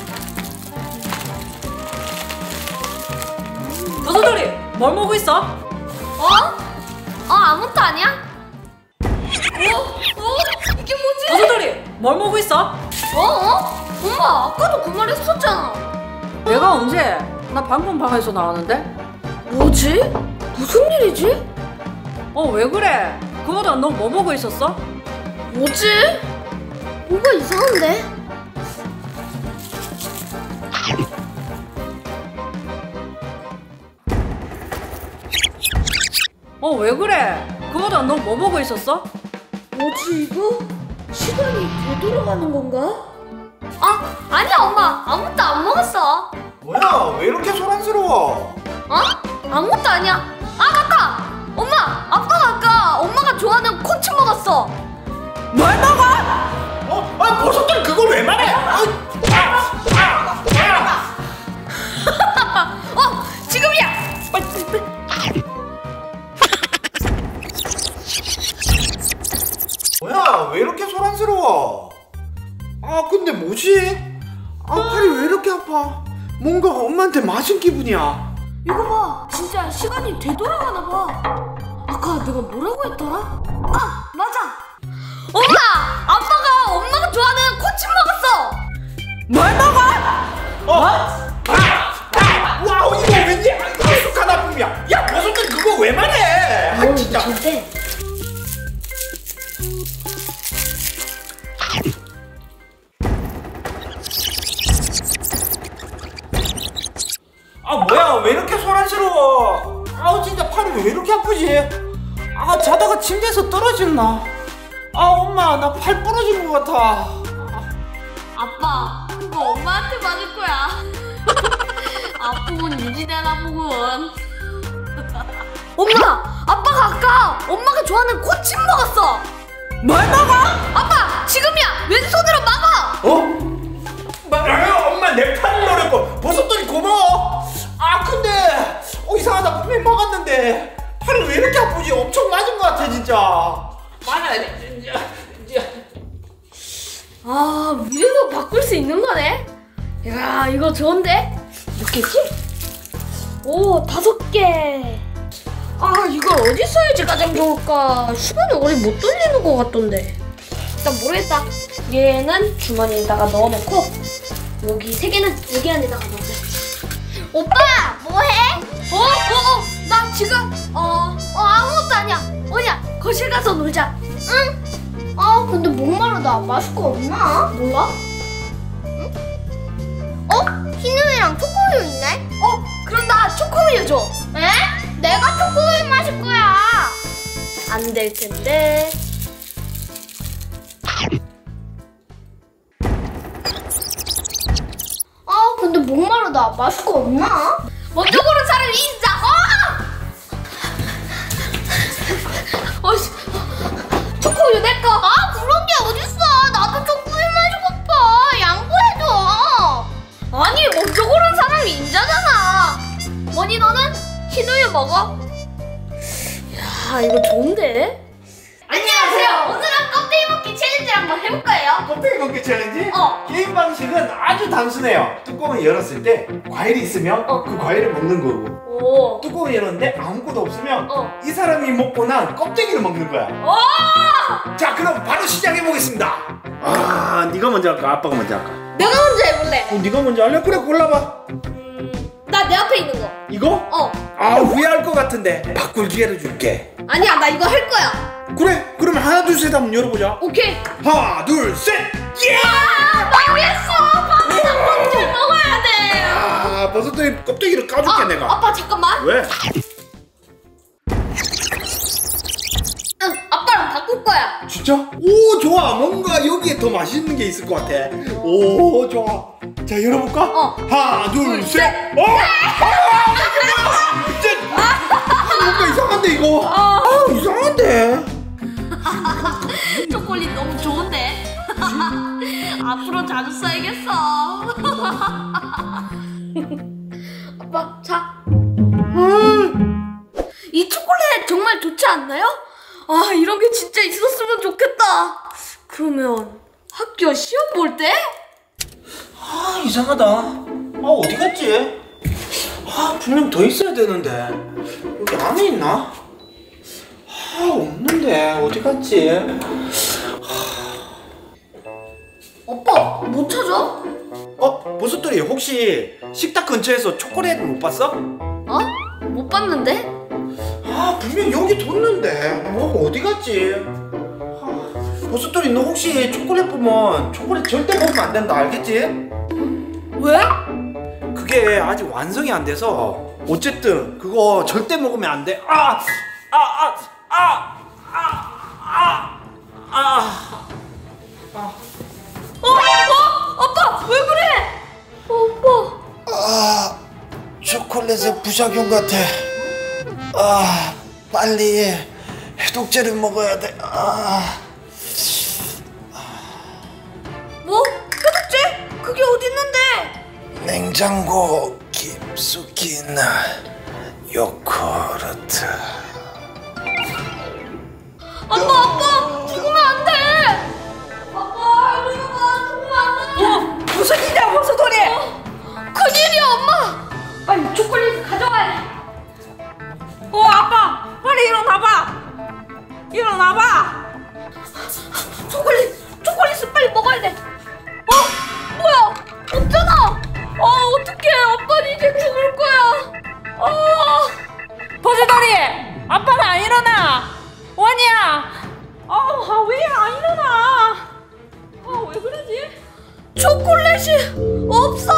버섯돌이 뭘 먹고 있어? 어? 어, 아무것도 아니야? 어? 어? 이게 뭐지? 버섯돌이 뭘 먹고 있어? 어? 어? 엄마, 아까도 그 말 했었잖아. 내가 언제? 나 방금 방에서 나왔는데? 뭐지? 무슨 일이지? 어, 왜 그래? 그보다 너 뭐 보고 있었어? 뭐지? 뭔가 이상한데? 어, 왜 그래? 그보다 너 뭐 보고 있었어? 뭐지 이거? 시간이 되돌아가는 건가? 아, 아니야 엄마. 아무것도 안 먹었어. 뭐야, 왜 이렇게 소란스러워? 어? 아무것도 아니야. 아, 맞다! 엄마! 아빠가 아까 엄마가 좋아하는 코치 먹었어. 뭘 먹어? 어? 아, 버섯들 그걸 왜 말해? 아, 아, 아, 아. 어! 지금이야! 뭐야, 왜 이렇게 소란스러워? 아, 근데 뭐지? 아, 팔이 왜 이렇게 아파? 뭔가 엄마한테 맞은 기분이야. 이거 봐. 진짜 시간이 되돌아가나 봐. 아까 내가 뭐라고 했더라? 아, 맞아. 엄마! 아빠가 엄마가 좋아하는 코치 먹었어. 뭘 먹어? 어? 아! 아! 와우, 이거 왠지 익숙한 아픔이야. 야, 버섯들 그거 왜 말해? 아, 진짜. 근데 아, 뭐야, 왜 이렇게 소란스러워? 아우, 진짜 팔이 왜 이렇게 아프지? 아, 자다가 침대에서 떨어졌나? 아, 엄마, 나 팔 부러진 것 같아. 아빠, 그거 엄마한테 맞을 거야. 아프면 유지되나 보군. 엄마! 아빠가 아까 엄마가 좋아하는 코치 먹었어. 뭘 먹어? 아빠! 지금이야! 왼손으로 막아! 어? 말아요, 엄마, 내 팔을 노렸고 버섯들이 고마워. 아, 근데 팔이 왜 이렇게 아프지? 엄청 맞은 것 같아 진짜. 맞아. 아, 위에도 바꿀 수 있는 거네? 야, 이거 좋은데? 몇 개지? 오, 다섯 개. 아, 이걸 어디 써야지 가장 좋을까? 시간이 오래 못 돌리는 것 같던데. 일단 모르겠다. 얘는 주머니에다가 넣어놓고 여기 세 개는 여기 안에다가 넣어야지. 오빠 뭐해? 어? 어? 어? 나 지금 어, 어 아무것도 아니야. 뭐냐? 거실 가서 놀자. 응? 아 근데 목마르다. 마실 거 없나? 몰라? 어? 흰우유랑 초코우유 있네? 어? 그럼 나 초코우유 줘. 에? 내가 초코우유 마실 거야. 안 될 텐데. 아 근데 목마르다. 마실 거 없나? 먼저 고른 사람이 인자. 어! 어, 씨. 초코우유 내 거. 아 그런 게 어딨어. 나도 초코우유 마시고 싶어. 양보해줘. 아니, 먼저 고른 사람이 인자잖아. 뭐니 너는 흰우유 먹어? 야, 이거 좋은데? 안녕하세요. 오늘은 껍데기 먹기 챌린지 한번 해볼 거예요. 껍데기 먹기 챌린지? 어. 게임 방식은 아주 단순해요. 뚜껑을 열었을 때 과일이 있으면 어. 그 과일을 먹는 거고, 오. 뚜껑을 열었는데 아무것도 없으면 어. 이 사람이 먹고 난 껍데기를 먹는 거야. 오! 자, 그럼 바로 시작해 보겠습니다. 아, 네가 먼저 할까? 아빠가 먼저 할까? 내가 먼저 해볼래. 어, 네가 먼저 할래? 그래, 골라봐. 나 내 앞에 있는 거. 이거? 어. 아, 후회할 것 같은데 바꿀 기회를 줄게. 아니야, 나 이거 할 거야. 그래, 그러면 하나 둘 셋 한번 열어보자. 오케이. 하나 둘 셋. 예! 아, 망했어. 밥이나 먼저 먹어야 돼. 아, 버섯들이 껍데기를 까줄게 아, 내가. 아빠 잠깐만. 왜? 응, 아빠랑 바꿀 거야. 진짜? 오, 좋아. 뭔가 여기에 더 맛있는 게 있을 것 같아. 오, 좋아. 자, 열어볼까? 어. 하나 둘 셋. 어? 아, 진짜. 뭔가 이상한데 이거. 아, 이상한데. 초콜릿 너무 좋은데. 앞으로 자주 써야겠어. 아빠, 자. 음, 이 초콜릿 정말 좋지 않나요? 아, 이런 게 진짜 있었으면 좋겠다. 그러면 학교 시험 볼 때? 아, 이상하다. 아, 어디 갔지? 아, 분명 더 있어야 되는데. 여기 안에 있나? 아, 없는데. 어디 갔지? 오빠, 못 찾아? 어, 버섯돌이 혹시 식탁 근처에서 초콜릿 못 봤어? 어? 못 봤는데? 아, 분명 여기 뒀는데. 어, 어디 갔지? 아, 버섯돌이 너 혹시 초콜릿 보면 초콜릿 절대 먹으면 안 된다, 알겠지? 왜? 그게 아직 완성이 안 돼서 어쨌든 그거 절대 먹으면 안 돼. 아! 아! 아! 아! 아! 아! 아! 아! 어? 어? 아빠, 왜 그래? 어, 오빠. 아, 초콜릿에 부작용 같아. 아, 빨리 해독제를 먹어야 돼. 아. 뭐? 해독제? 그게 어디 있는데? 냉장고 깊숙이 있는 요구르트. 아빠, 아빠, 죽으면 안 돼. 아빠, 이리 와, 죽으면 안 돼. 어? 무슨 일이야 버섯돌이? 어, 큰일이야, 엄마. 빨리 초콜릿 가져와야 해. 어 아빠 빨리 일어나봐. 일어나봐. 초콜릿, 초콜릿을 빨리 먹어야 돼. 어? 뭐야? 없잖아. 어, 어떡해. 아빠는 이제 죽을 거야. 아. 버섯돌이 아빠는 안 일어나. 원이야. 아 왜 안 일어나? 아 왜 그러지? 초콜릿이 없어.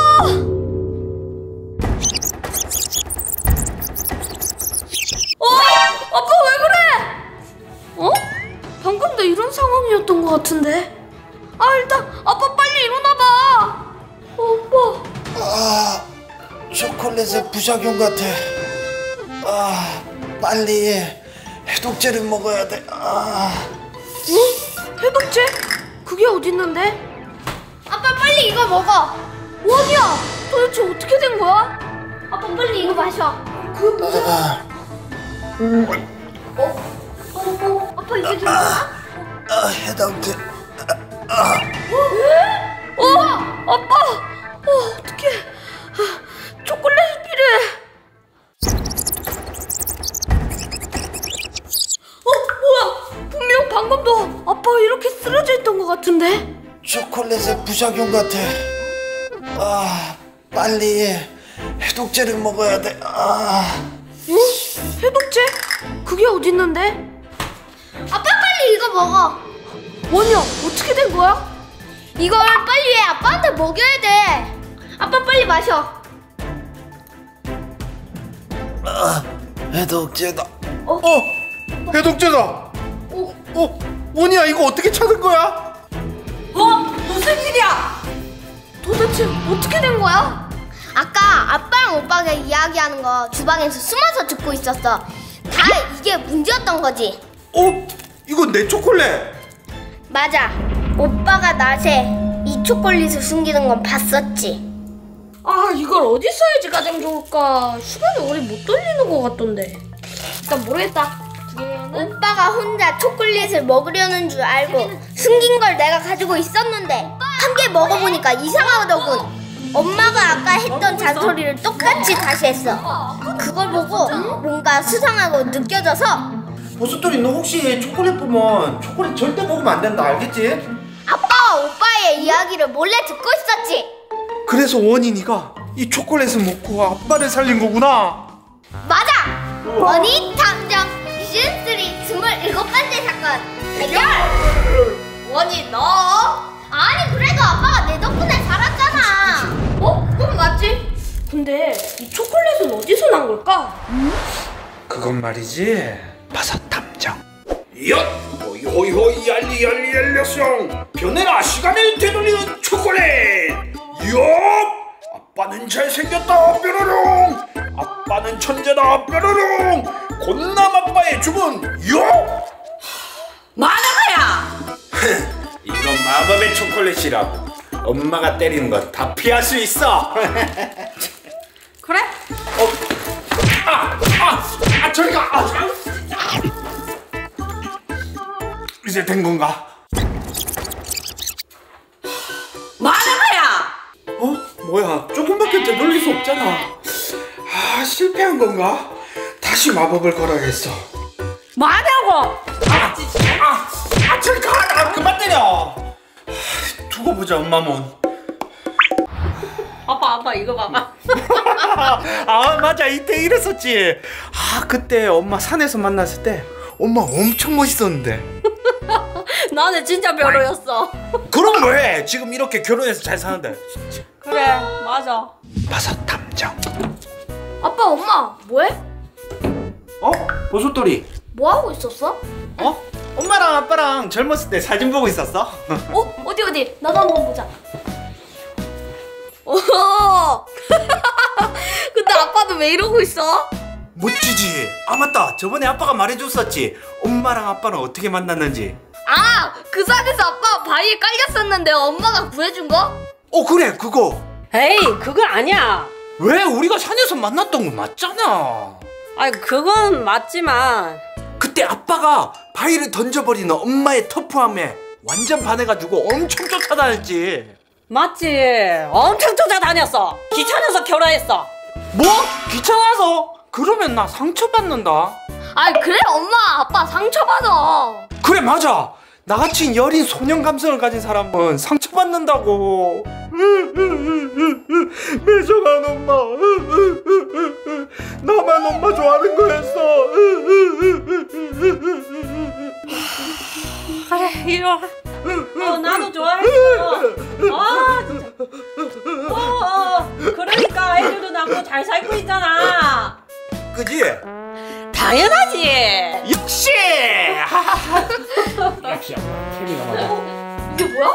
어? 아빠 왜 그래? 어? 방금도 이런 상황이었던 것 같은데. 아, 일단 아빠 빨리 일어나봐. 어, 아빠. 아, 초콜릿에 부작용 같아. 아, 빨리 해독제를 먹어야 돼. 아. 응? 해독제? 그게 어디 있는데? 아빠 빨리 이거 먹어. 원이야, 도대체 어떻게 된 거야? 아빠 빨리 이거 마셔. 그 무슨? 아, 어? 어? 어? 아빠 이게 된 거야? 아, 해당돼. 어? 아빠! 어, 어떡해. 아, 초콜릿이 필요해. 어? 뭐야? 분명 방금도 아빠가 이렇게 쓰러져 있던 것 같은데? 초콜릿의 부작용 같아. 아, 빨리 해독제를 먹어야 돼. 아. 어? 해독제? 그게 어딨는데? 아빠 빨리 이거 먹어. 원이야, 어떻게 된 거야? 이걸 빨리 해. 아빠한테 먹여야 돼. 아빠 빨리 마셔. 아, 해독제다. 어? 어? 해독제다. 어? 어? 원이야, 이거 어떻게 찾은 거야? 어? 무슨 일이야? 도대체 어떻게 된 거야? 아까 아빠랑 오빠가 이야기하는 거 주방에서 숨어서 듣고 있었어. 다 이게 문제였던 거지. 어? 이건 내 초콜릿. 맞아. 오빠가 낮에 이 초콜릿을 숨기는 건 봤었지. 아, 이걸 어디 써야지 가장 좋을까? 시간이 오래 못 돌리는 것 같던데. 일단 모르겠다. 두 개는 오빠가 혼자 초콜릿을 먹으려는 줄 알고 숨긴 걸 내가 가지고 있었는데 한 개 먹어보니까 이상하더군. 엄마가 아까 했던 잔소리를 똑같이 다시 했어. 그걸 보고 뭔가 수상하고 느껴져서. 버섯돌이, 너 혹시 초콜릿 보면 초콜릿 절대 먹으면 안 된다, 알겠지? 아빠와 오빠의 이야기를 몰래 듣고 있었지. 그래서 원인이가 이 초콜릿을 먹고 아빠를 살린 거구나. 맞아. 원인 탐정 시즌 삼 스물일곱 번째 사건 해결. 원이 너? 아니 그래도 아빠가 내 덕분에 살았잖아. 어? 그건 맞지? 근데 이 초콜릿은 어디서 난 걸까? 그건 말이지, 버섯 탐정. 엿! 호이 호이 호이 얄리 얄리 얄려성 변해라 시간을 되돌리는 초콜릿. 엿! 아빠는 잘생겼다 뾰로롱. 아빠는 천재다 뾰로롱. 곤남 아빠의 주문 엿! 만화가야! 이건 마법의 초콜릿이라고. 엄마가 때리는 거 다 피할 수 있어. 그래? 어, 아, 아, 아, 저리 가. 아, 이제 된 건가? 만화가야! 어? 뭐야? 조금밖에 되돌릴 수 없잖아. 아, 실패한 건가? 다시 마법을 걸어야겠어. 뭐하냐고! 아, 아, 아, 저리 가. 아, 그만 때려. 아, 두고 보자, 엄마 몬. 아빠 아빠 이거 봐봐. 아, 맞아, 이때 이랬었지. 아, 그때 엄마 산에서 만났을 때 엄마 엄청 멋있었는데. 나는 진짜 별로였어. 그럼 뭐해? 지금 이렇게 결혼해서 잘 사는데. 그래 맞아. 버섯 탐정. 아빠, 엄마 뭐해? 어? 버섯돌이. 뭐 하고 있었어? 어? 엄마랑 아빠랑 젊었을 때 사진 보고 있었어. 어? 어디 어디? 나도 한번 보자. 오. 근데 아빠는 왜 이러고 있어? 멋지지? 아, 맞다, 저번에 아빠가 말해줬었지, 엄마랑 아빠는 어떻게 만났는지. 아, 그 산에서 아빠가 바위에 깔렸었는데 엄마가 구해준 거? 어, 그래, 그거. 에이 그거 아니야. 왜? 우리가 산에서 만났던 거 맞잖아. 아니 그건 맞지만 그때 아빠가 바위를 던져버리는 엄마의 터프함에 완전 반해가지고 엄청 쫓아다녔지. 맞지. 엄청 쫓아다녔어. 귀찮아서 결혼했어. 뭐? 귀찮아서? 그러면 나 상처받는다. 아, 그래 엄마 아빠 상처받아. 그래, 맞아. 나같이 여린 소년 감성을 가진 사람은 상처받는다고. 매정한 엄마. 나만 엄마 좋아하는 거였어. 그래 이리 와. 어 나도 좋아했어. 아 진짜. 어, 어 그러니까 애들도 낳고 잘 살고 있잖아. 그지? 당연하지. 역시. 역시 엄마 케미가 맞아. 이게 뭐야?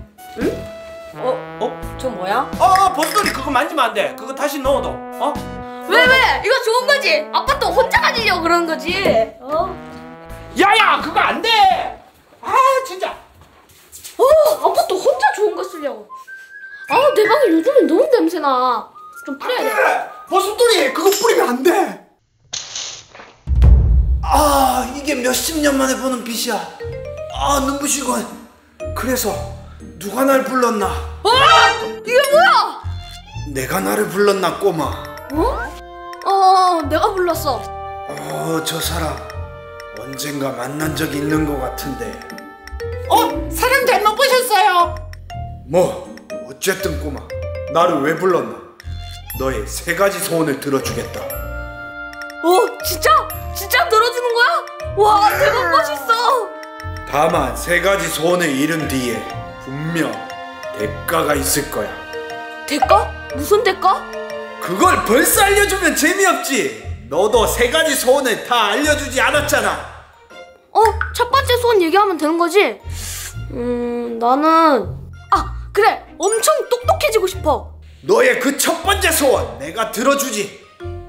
어? 어? 저 뭐야? 어, 버섯돌이 그거 만지면 안 돼. 그거 다시 넣어둬. 어? 왜 왜? 이거 좋은 거지? 아빠 또 혼자 가지려고 그러는 거지? 어? 야야, 그거 안 돼. 아, 진짜. 어, 아빠 또 혼자 좋은 거 쓰려고. 아, 내 방에 요즘엔 너무 냄새나. 좀 뿌려야 돼. 그래, 버섯돌이 그거 뿌리면 안 돼. 아, 이게 몇십 년 만에 보는 빛이야. 아, 눈부시군. 그래서 누가 날 불렀나? 어? 이게 뭐야? 내가 나를 불렀나, 꼬마? 어? 어, 내가 불렀어. 어, 저 사람 언젠가 만난 적 있는 것 같은데. 어? 사람 잘못 보셨어요. 뭐 어쨌든 꼬마, 나를 왜 불렀나? 너의 세 가지 소원을 들어주겠다. 어? 진짜? 진짜 들어주는 거야? 와, 대박 멋있어. 다만 세 가지 소원을 이룬 뒤에 분명 대가가 있을 거야. 대가? 무슨 대가? 그걸 벌써 알려주면 재미없지. 너도 세 가지 소원을 다 알려주지 않았잖아. 어? 첫 번째 소원 얘기하면 되는 거지? 음... 나는... 아! 그래! 엄청 똑똑해지고 싶어. 너의 그 첫 번째 소원 내가 들어주지.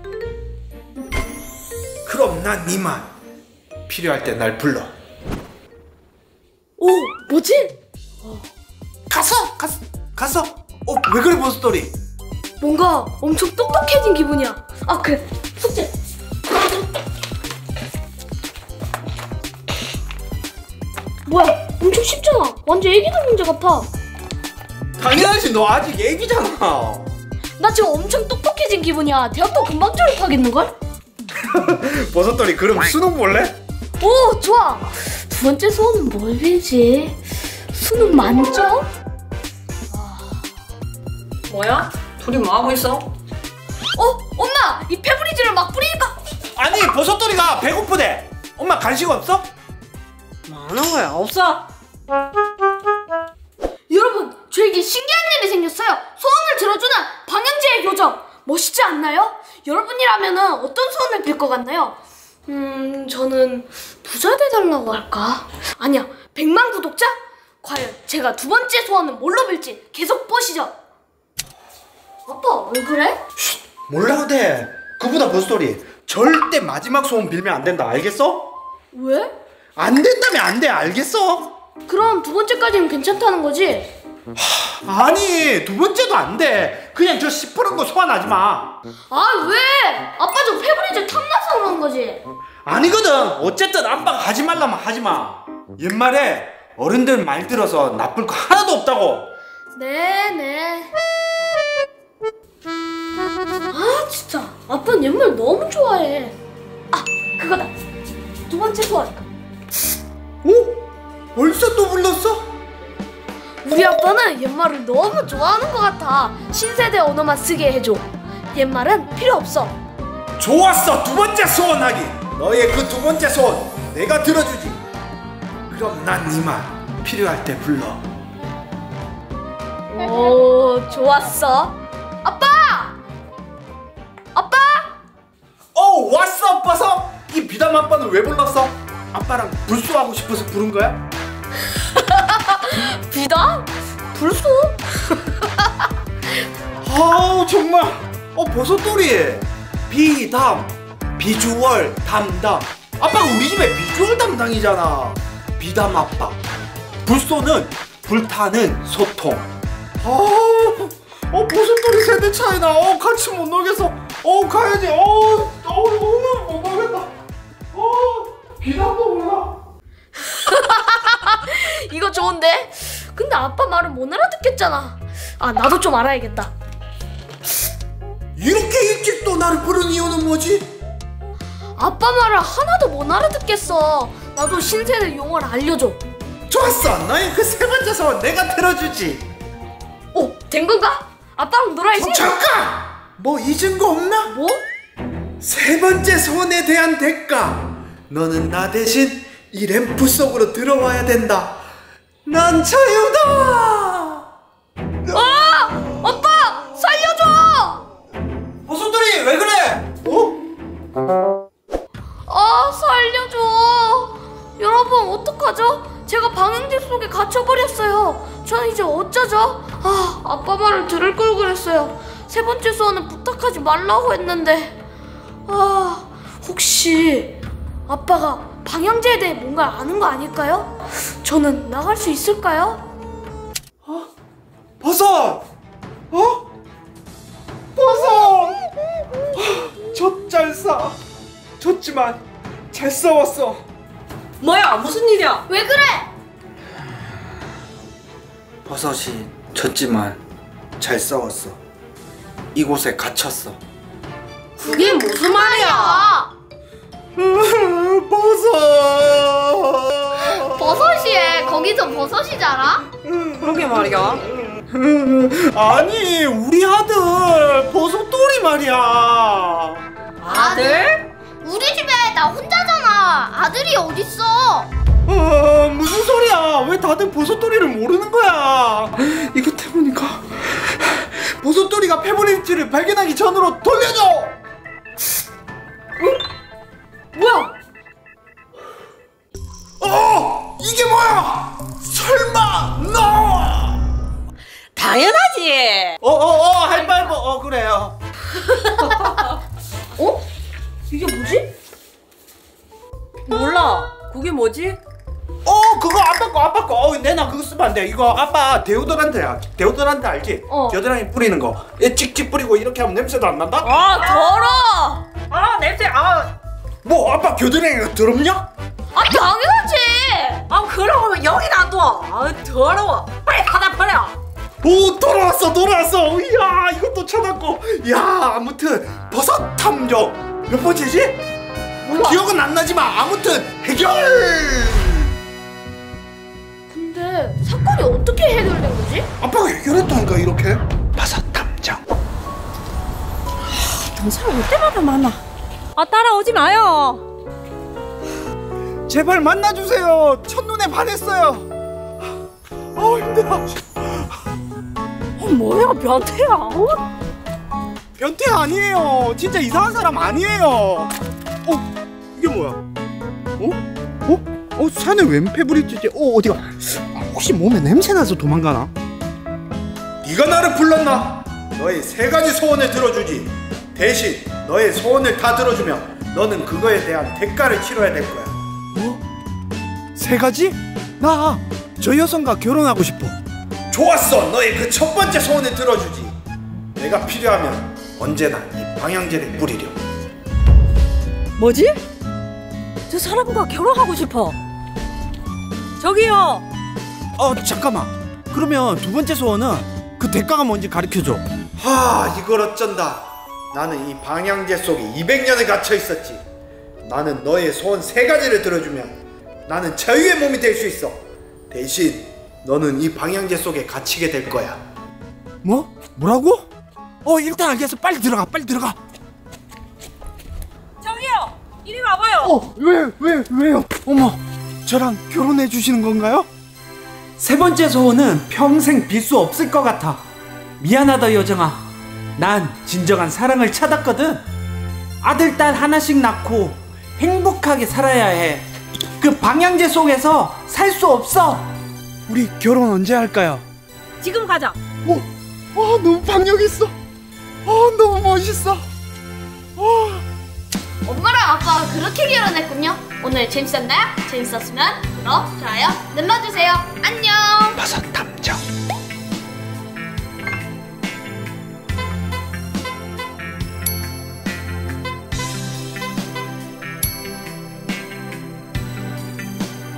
그럼 난 이만 필요할 때 날 불러. 오! 뭐지? 갔어! 갔어! 갔어! 어? 왜 그래 버섯돌이? 뭔가 엄청 똑똑해진 기분이야. 아 그래, 숙제. 뭐야, 엄청 쉽잖아. 완전 애기들 문제 같아. 당연하지, 너 아직 애기잖아. 나 지금 엄청 똑똑해진 기분이야. 대학도 금방 졸업하겠는걸? 버섯돌이, 그럼 수능 볼래? 오, 좋아. 두 번째 소원은 뭘 빌지? 수능 만점? 뭐야? 둘이 뭐 하고 있어? 어? 엄마! 이 페브리즈를 막 뿌리니까. 아니, 버섯돌이가 배고프대. 엄마 간식 없어? 뭐 하는 거야? 없어. 여러분, 저에게 신기한 일이 생겼어요. 소원을 들어주는 방향제의 요정. 멋있지 않나요? 여러분이라면 어떤 소원을 빌 것 같나요? 음... 저는 부자 돼달라고 할까? 아니야, 백만 구독자? 과연 제가 두 번째 소원은 뭘로 빌지 계속 보시죠. 아빠, 왜 그래? 쉿, 몰라도 돼. 그보다 버섯돌이, 절대 마지막 소원 빌면 안 된다, 알겠어? 왜? 안 된다면 안 돼, 알겠어? 그럼 두 번째까지는 괜찮다는 거지? 하, 아니, 두 번째도 안 돼. 그냥 저 시퍼런 거 소환하지 마. 아, 왜? 아빠 저 페브리즈 탐나서 그런 거지? 아니거든. 어쨌든 아빠가 하지 말라면 하지 마. 옛말에 어른들 말 들어서 나쁠 거 하나도 없다고. 네네. 아, 진짜 아빠는 옛말 너무 좋아해. 아, 그거다. 두 번째 소원. 오? 벌써 또 불렀어? 우리 아빠는 옛말을 너무 좋아하는 것 같아. 신세대 언어만 쓰게 해줘. 옛말은 필요 없어. 좋았어. 두 번째 소원하기. 너의 그 두 번째 소원 내가 들어주지. 그럼 난 이만 필요할 때 불러. 오, 좋았어. 아빠! 아빠! 어, 왔어, 버섯. 이 비담 아빠는 왜 불렀어? 아빠랑 불소하고 싶어서 부른 거야? 비담? 불소? 아우, 정말. 어, 버섯돌이. 비담, 비주얼 담당. 아빠가 우리 집에 비주얼 담당이잖아. 비담 아빠. 불소는 불타는 소통. 아우, 어, 버섯돌이 세대 차이나. 어, 같이 못 놀겠어. 어, 가야지. 어, 어, 너무 못 놀겠다. 어, 비담도 몰라. 이거 좋은데? 근데 아빠 말을 못 알아듣겠잖아. 아, 나도 좀 알아야겠다. 이렇게 일찍 또 나를 부른 이유는 뭐지? 아빠 말을 하나도 못 알아듣겠어. 나도 신세대 용어를 알려줘. 좋았어. 너의 그 세 번째 소원 내가 들어주지. 오, 된 건가? 아빠랑 놀아야지. 어, 잠깐! 뭐 잊은 거 없나? 뭐? 세 번째 소원에 대한 대가. 너는 나 대신 이 램프 속으로 들어와야 된다. 난 자유다. 아! 아빠! 살려줘! 버섯돌이 왜 그래? 어? 아, 살려줘. 여러분, 어떡하죠? 제가 방향제 속에 갇혀버렸어요. 저는 이제 어쩌죠? 아, 아빠 말을 들을 걸 그랬어요. 세 번째 소원은 부탁하지 말라고 했는데. 아, 혹시 아빠가 방향제에 대해 뭔가 아는 거 아닐까요? 저는 나갈 수 있을까요? 어? 버섯! 어? 버섯! 젖잘싸. 졌지만 잘 싸웠어. 뭐야 무슨 일이야? 왜 그래? 버섯이 졌지만 잘 싸웠어. 이곳에 갇혔어. 그게 무슨 말이야? 버섯. 버섯이에 거기서 버섯이 자라? 그러게 말이야. 아니 우리 아들 버섯돌이 말이야. 아들? 우리 집에 나 혼자잖아. 아들이 어딨어? 어, 무슨 소리야? 왜 다들 버섯돌이를 모르는 거야? 이것 때문인가? 버섯돌이가 페브리즈를 발견하기 전으로 돌려줘! 응? 뭐야? 어! 이게 뭐야? 설마 너! 당연하지. 어어어 하이파이브. 어 그래요. 어? 이게 뭐지? 몰라. 그게 뭐지? 어 그거 아빠 거 아빠 거. 어, 내나 그거 쓰면 안 돼. 이거 아빠 데오도란트야. 데오도란트 알지? 어. 겨드랑이 뿌리는 거. 얘 찍찍 뿌리고 이렇게 하면 냄새도 안 난다? 아 더러. 아 냄새. 아. 뭐 아빠 겨드랑이가 더럽냐? 아 당연하지. 아 그러면 여기 놔둬. 아 더러워. 빨리 갖다 버려. 오 돌아왔어 돌아왔어. 이야 이것도 찾았고. 야 아무튼 버섯 탐정 몇 번째지? 몰라. 기억은 안 나지만 아무튼 해결. 근데 사건이 어떻게 해결된 거지? 아빠가 해결했다니까 이렇게. 버섯 탐정. 동생 올 때마다 만나. 아 따라오지 마요. 제발 만나주세요. 첫눈에 반했어요. 어 힘들어. 어, 뭐야 변태야. 어? 변태 아니에요. 진짜 이상한 사람 아니에요. 어 이게 뭐야? 어? 어? 어 산에 웬 페브리즈지? 어 어디가? 아, 혹시 몸에 냄새 나서 도망가나? 네가 나를 불렀나? 너의 세 가지 소원을 들어주지. 대신 너의 소원을 다 들어주면 너는 그거에 대한 대가를 치러야 될 거야. 뭐? 세 가지? 나 저 여성과 결혼하고 싶어. 좋았어. 너의 그 첫 번째 소원을 들어주지. 내가 필요하면 언제나 이 방향제를 뿌리려. 뭐지? 저 사람과 결혼하고 싶어. 저기요. 어 잠깐만. 그러면 두 번째 소원은 그 대가가 뭔지 가르쳐줘. 하 이걸 어쩐다. 나는 이 방향제 속에 이백 년을 갇혀 있었지. 나는 너의 소원 세 가지를 들어주면 나는 자유의 몸이 될 수 있어. 대신 너는 이 방향제 속에 갇히게 될 거야. 뭐? 뭐라고? 어 일단 알겠어. 빨리 들어가 빨리 들어가. 저기요. 이리 와봐요. 어 왜 왜 왜요? 어머 저랑 결혼해 주시는 건가요? 세 번째 소원은 평생 빌 수 없을 것 같아. 미안하다 여정아. 난 진정한 사랑을 찾았거든. 아들 딸 하나씩 낳고 행복하게 살아야 해. 그 방향제 속에서 살 수 없어. 우리 결혼 언제 할까요? 지금 가자. 오, 와 너무 박력 있어. 어 너무 멋있어. 와. 엄마랑 아빠가 그렇게 결혼했군요. 오늘 재밌었나요? 재밌었으면 구독, 좋아요 눌러주세요. 안녕. 버섯 탐정.